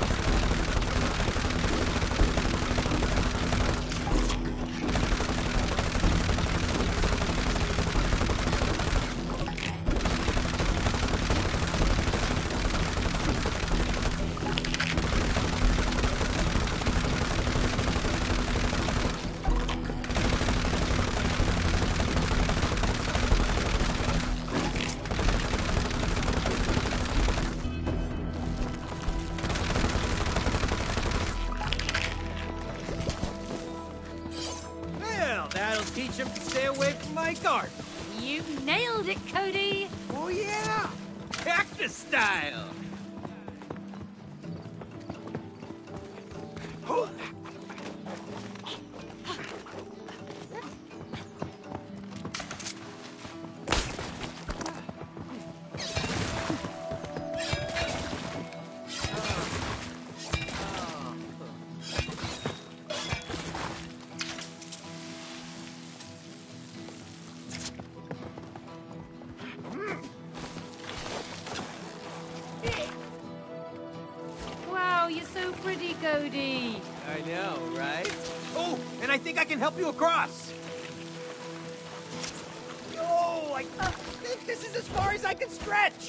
C: Well, that'll teach him to stay away from my garden.
B: You nailed it, Cody.
C: Oh, yeah! Cactus style!
B: Cody.
D: I know, right?
A: Oh, and I think I can help you across. Oh, I think this is as far as I can stretch.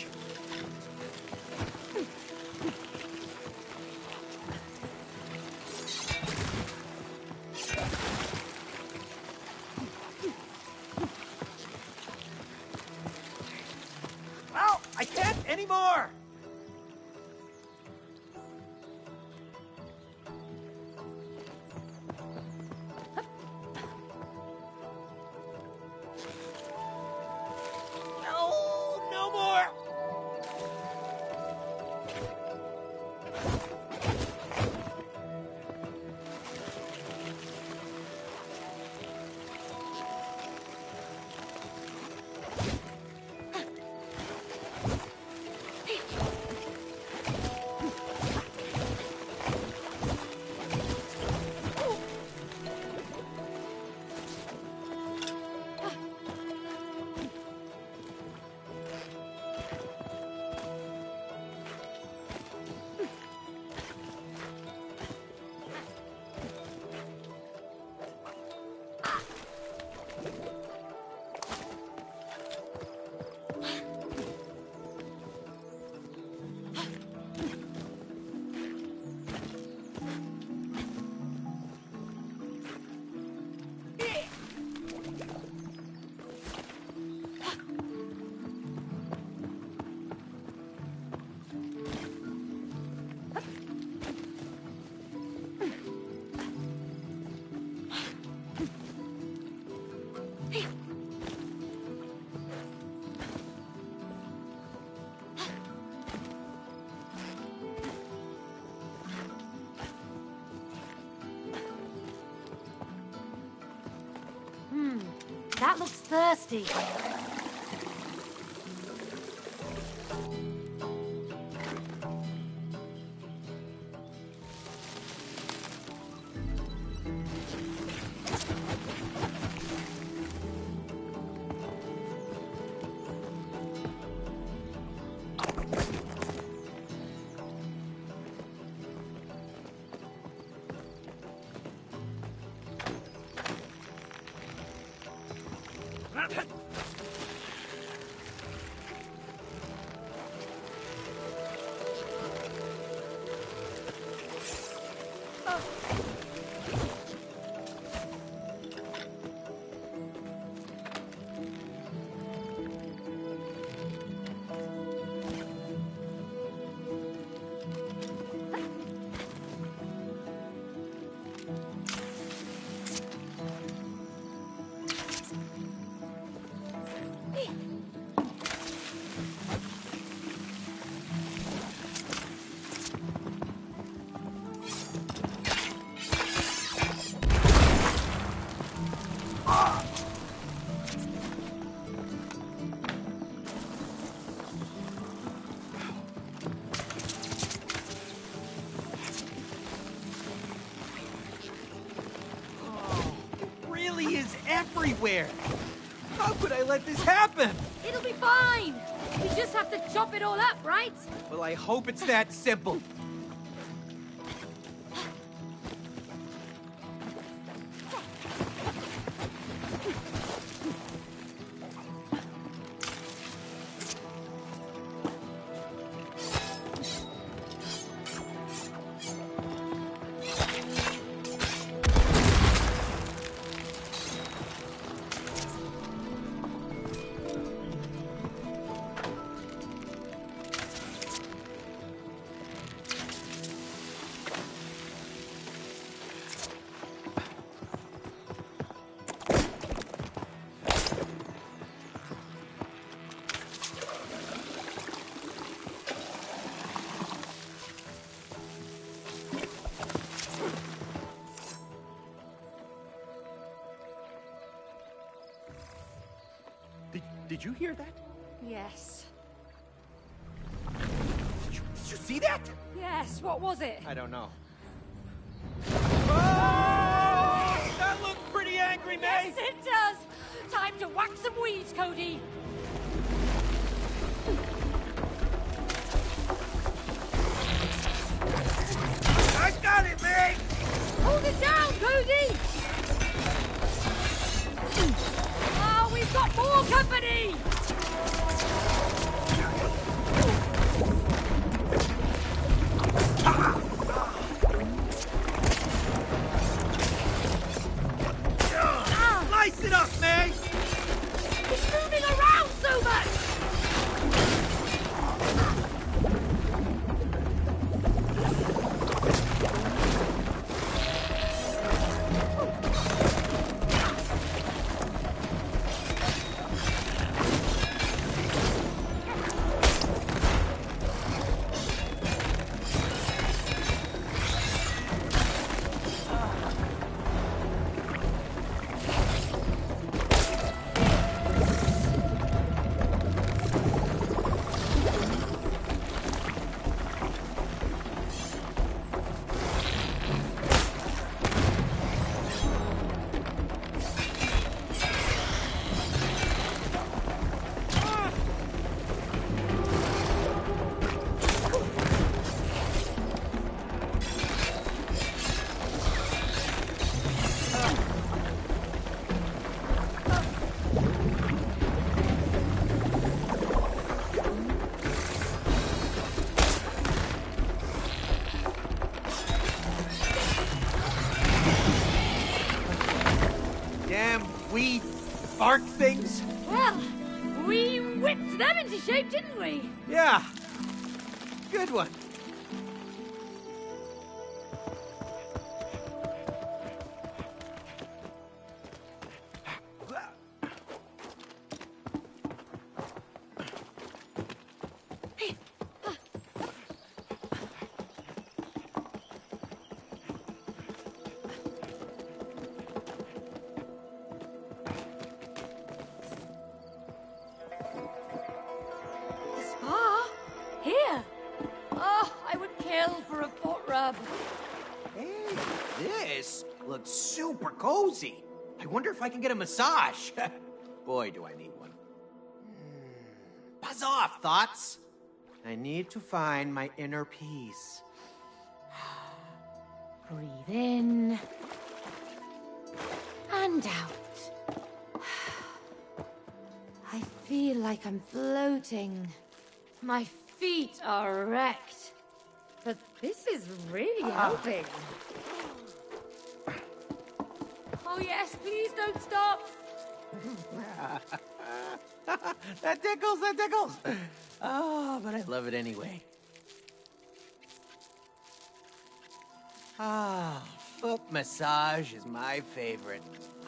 A: Well, I can't anymore. No, no more.
B: That looks thirsty.
A: Everywhere! How could I let this happen?
B: It'll be fine. You just have to chop it all up, right?
A: Well, I hope it's that simple. Did, did you hear that?
B: Yes.
A: Did you, did you see that?
B: Yes, what was it?
E: I don't know.
A: Oh! That looks pretty angry, May!
B: Yes, it does! Time to whack some weeds, Cody!
A: I got it, May!
B: Hold it down, Cody! Oh, we've got more company!
A: Slice it up, May!
B: He's moving around so much!
A: We bark things?
B: Well, we whipped them into shape, didn't we?
A: Yeah. Good one.
B: Here! Oh, I would kill for a foot rub.
A: Hey, this looks super cozy. I wonder if I can get a massage. Boy, do I need one. Hmm. Buzz off, thoughts. I need to find my inner peace.
B: Breathe in. And out. I feel like I'm floating. My feet are wrecked. But this is really helping. Oh yes, please don't stop.
A: That tickles, that tickles. Oh, but I love it anyway. Ah, foot massage is my favorite.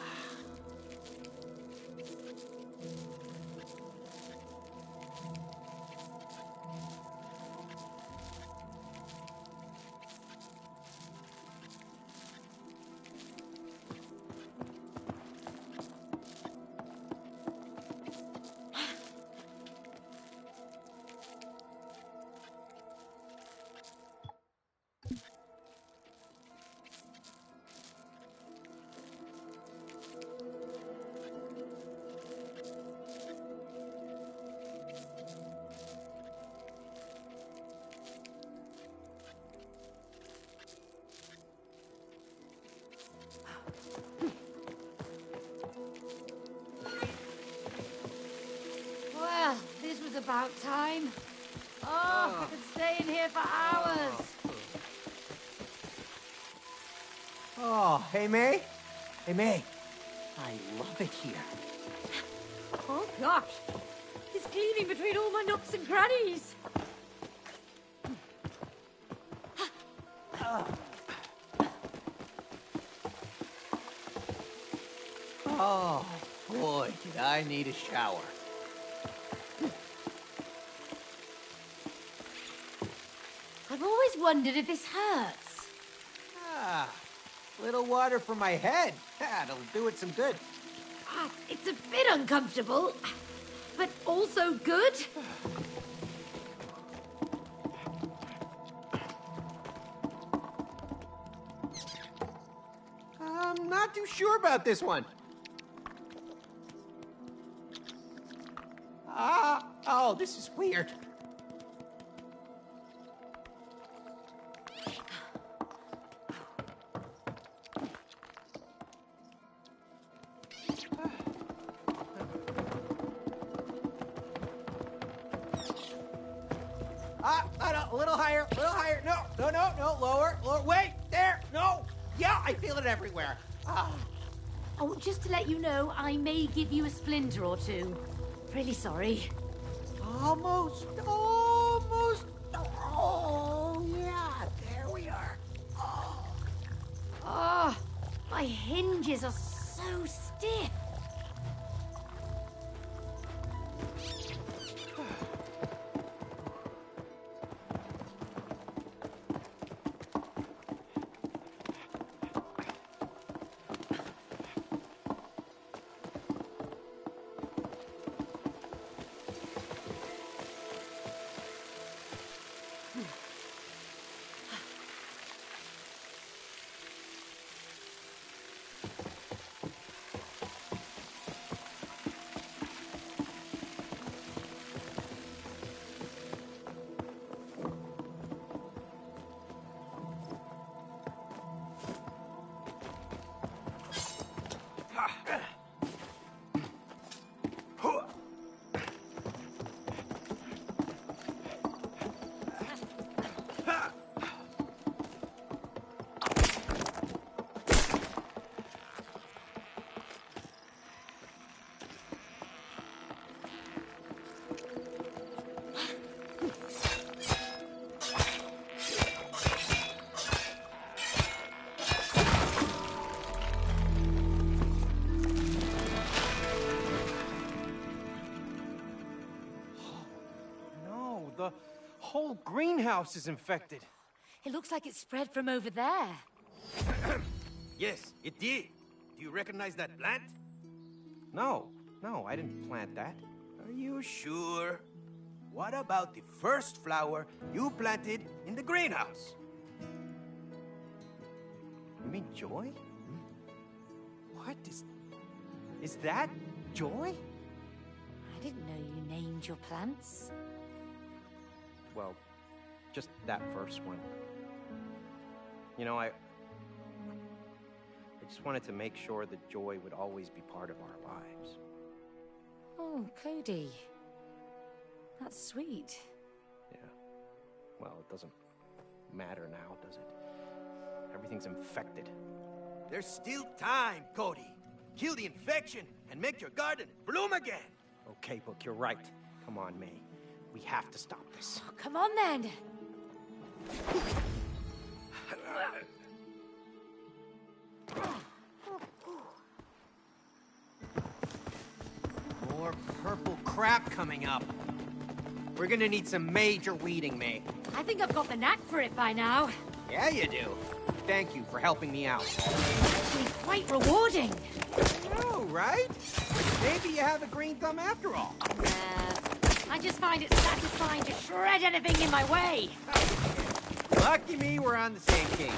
B: Well, this was about time. Oh, I could stay in here for hours.
A: Oh, hey, May? Hey, May. I love it here.
B: Oh, gosh. He's cleaning between all my nooks and crannies.
A: Oh, boy, did I need a shower.
B: I've always wondered if this hurts.
A: Ah, little water for my head. That'll do it some good.
B: Ah, it's a bit uncomfortable, but also good.
A: I'm not too sure about this one. Ah, oh, this is weird. a little higher, a little higher. No, no, no, no, lower, lower. Wait, there, no. Yeah, I feel it everywhere. Ah.
B: Oh, just to let you know, I may give you a splinter or two. Really sorry.
A: Almost, almost. Oh, yeah, there we are. Oh.
B: Oh, my hinges are so stiff.
D: The whole greenhouse is infected.
B: It looks like it spread from over there.
C: Yes, it did. Do you recognize that plant?
D: No, no, I didn't plant that.
C: Are you sure? What about the first flower you planted in the greenhouse?
D: You mean Joy? What is... Is that Joy?
B: I didn't know you named your plants.
E: Well, just that first one. You know, I... I just wanted to make sure that joy would always be part of our lives.
B: Oh, Cody. That's sweet.
E: Yeah. Well, it doesn't matter now, does it? Everything's infected.
C: There's still time, Cody. Kill the infection and make your garden bloom again.
E: Okay, Book, you're right. Come on, May. We have to stop this.
B: Oh, come on, then.
A: More purple crap coming up. We're gonna need some major weeding, May.
B: I think I've got the knack for it by now.
A: Yeah, you do. Thank you for helping me out.
B: Actually, quite rewarding.
A: Oh, right? Maybe you have a green thumb after all.
B: Nah, I just find it satisfying to shred anything in my way.
A: Lucky me, we're on the same page.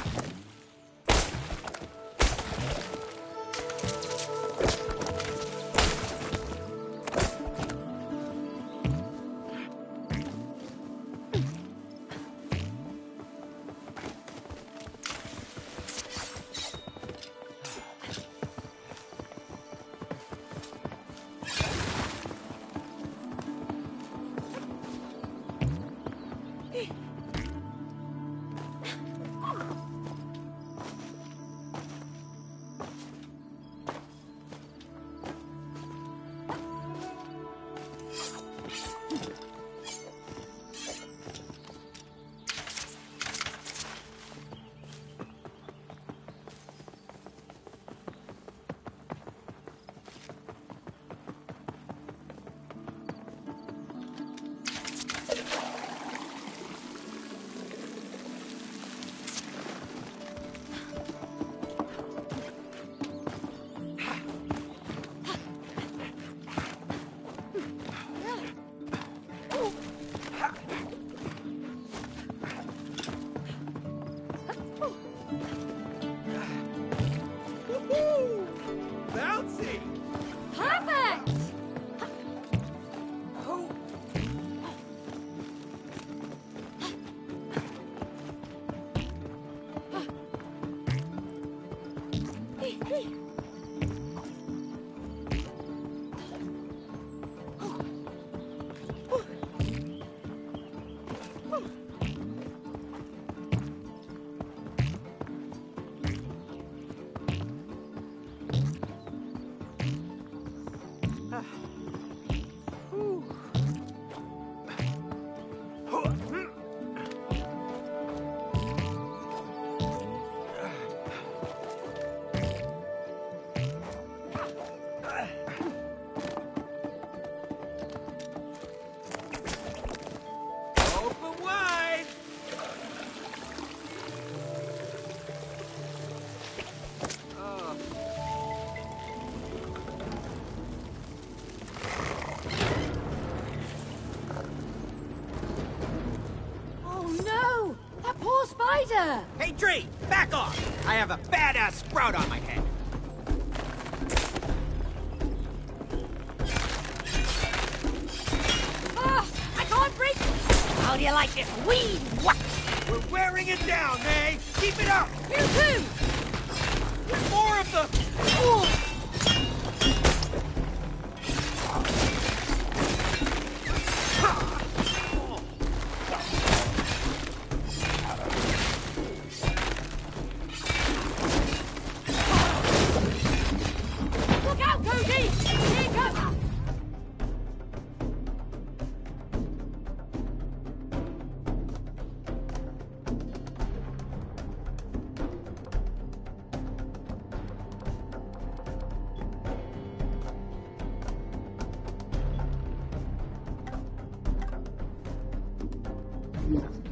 B: her!
A: Hey, Tree, back off! I have a badass sprout on my head.
B: Oh, I can't breathe! How do you like this weed? What?
A: We're wearing it down, May! Keep it up!
B: You too!
A: There's more of the... Ooh.
B: Look out, Cody! Here it comes!
F: Yeah.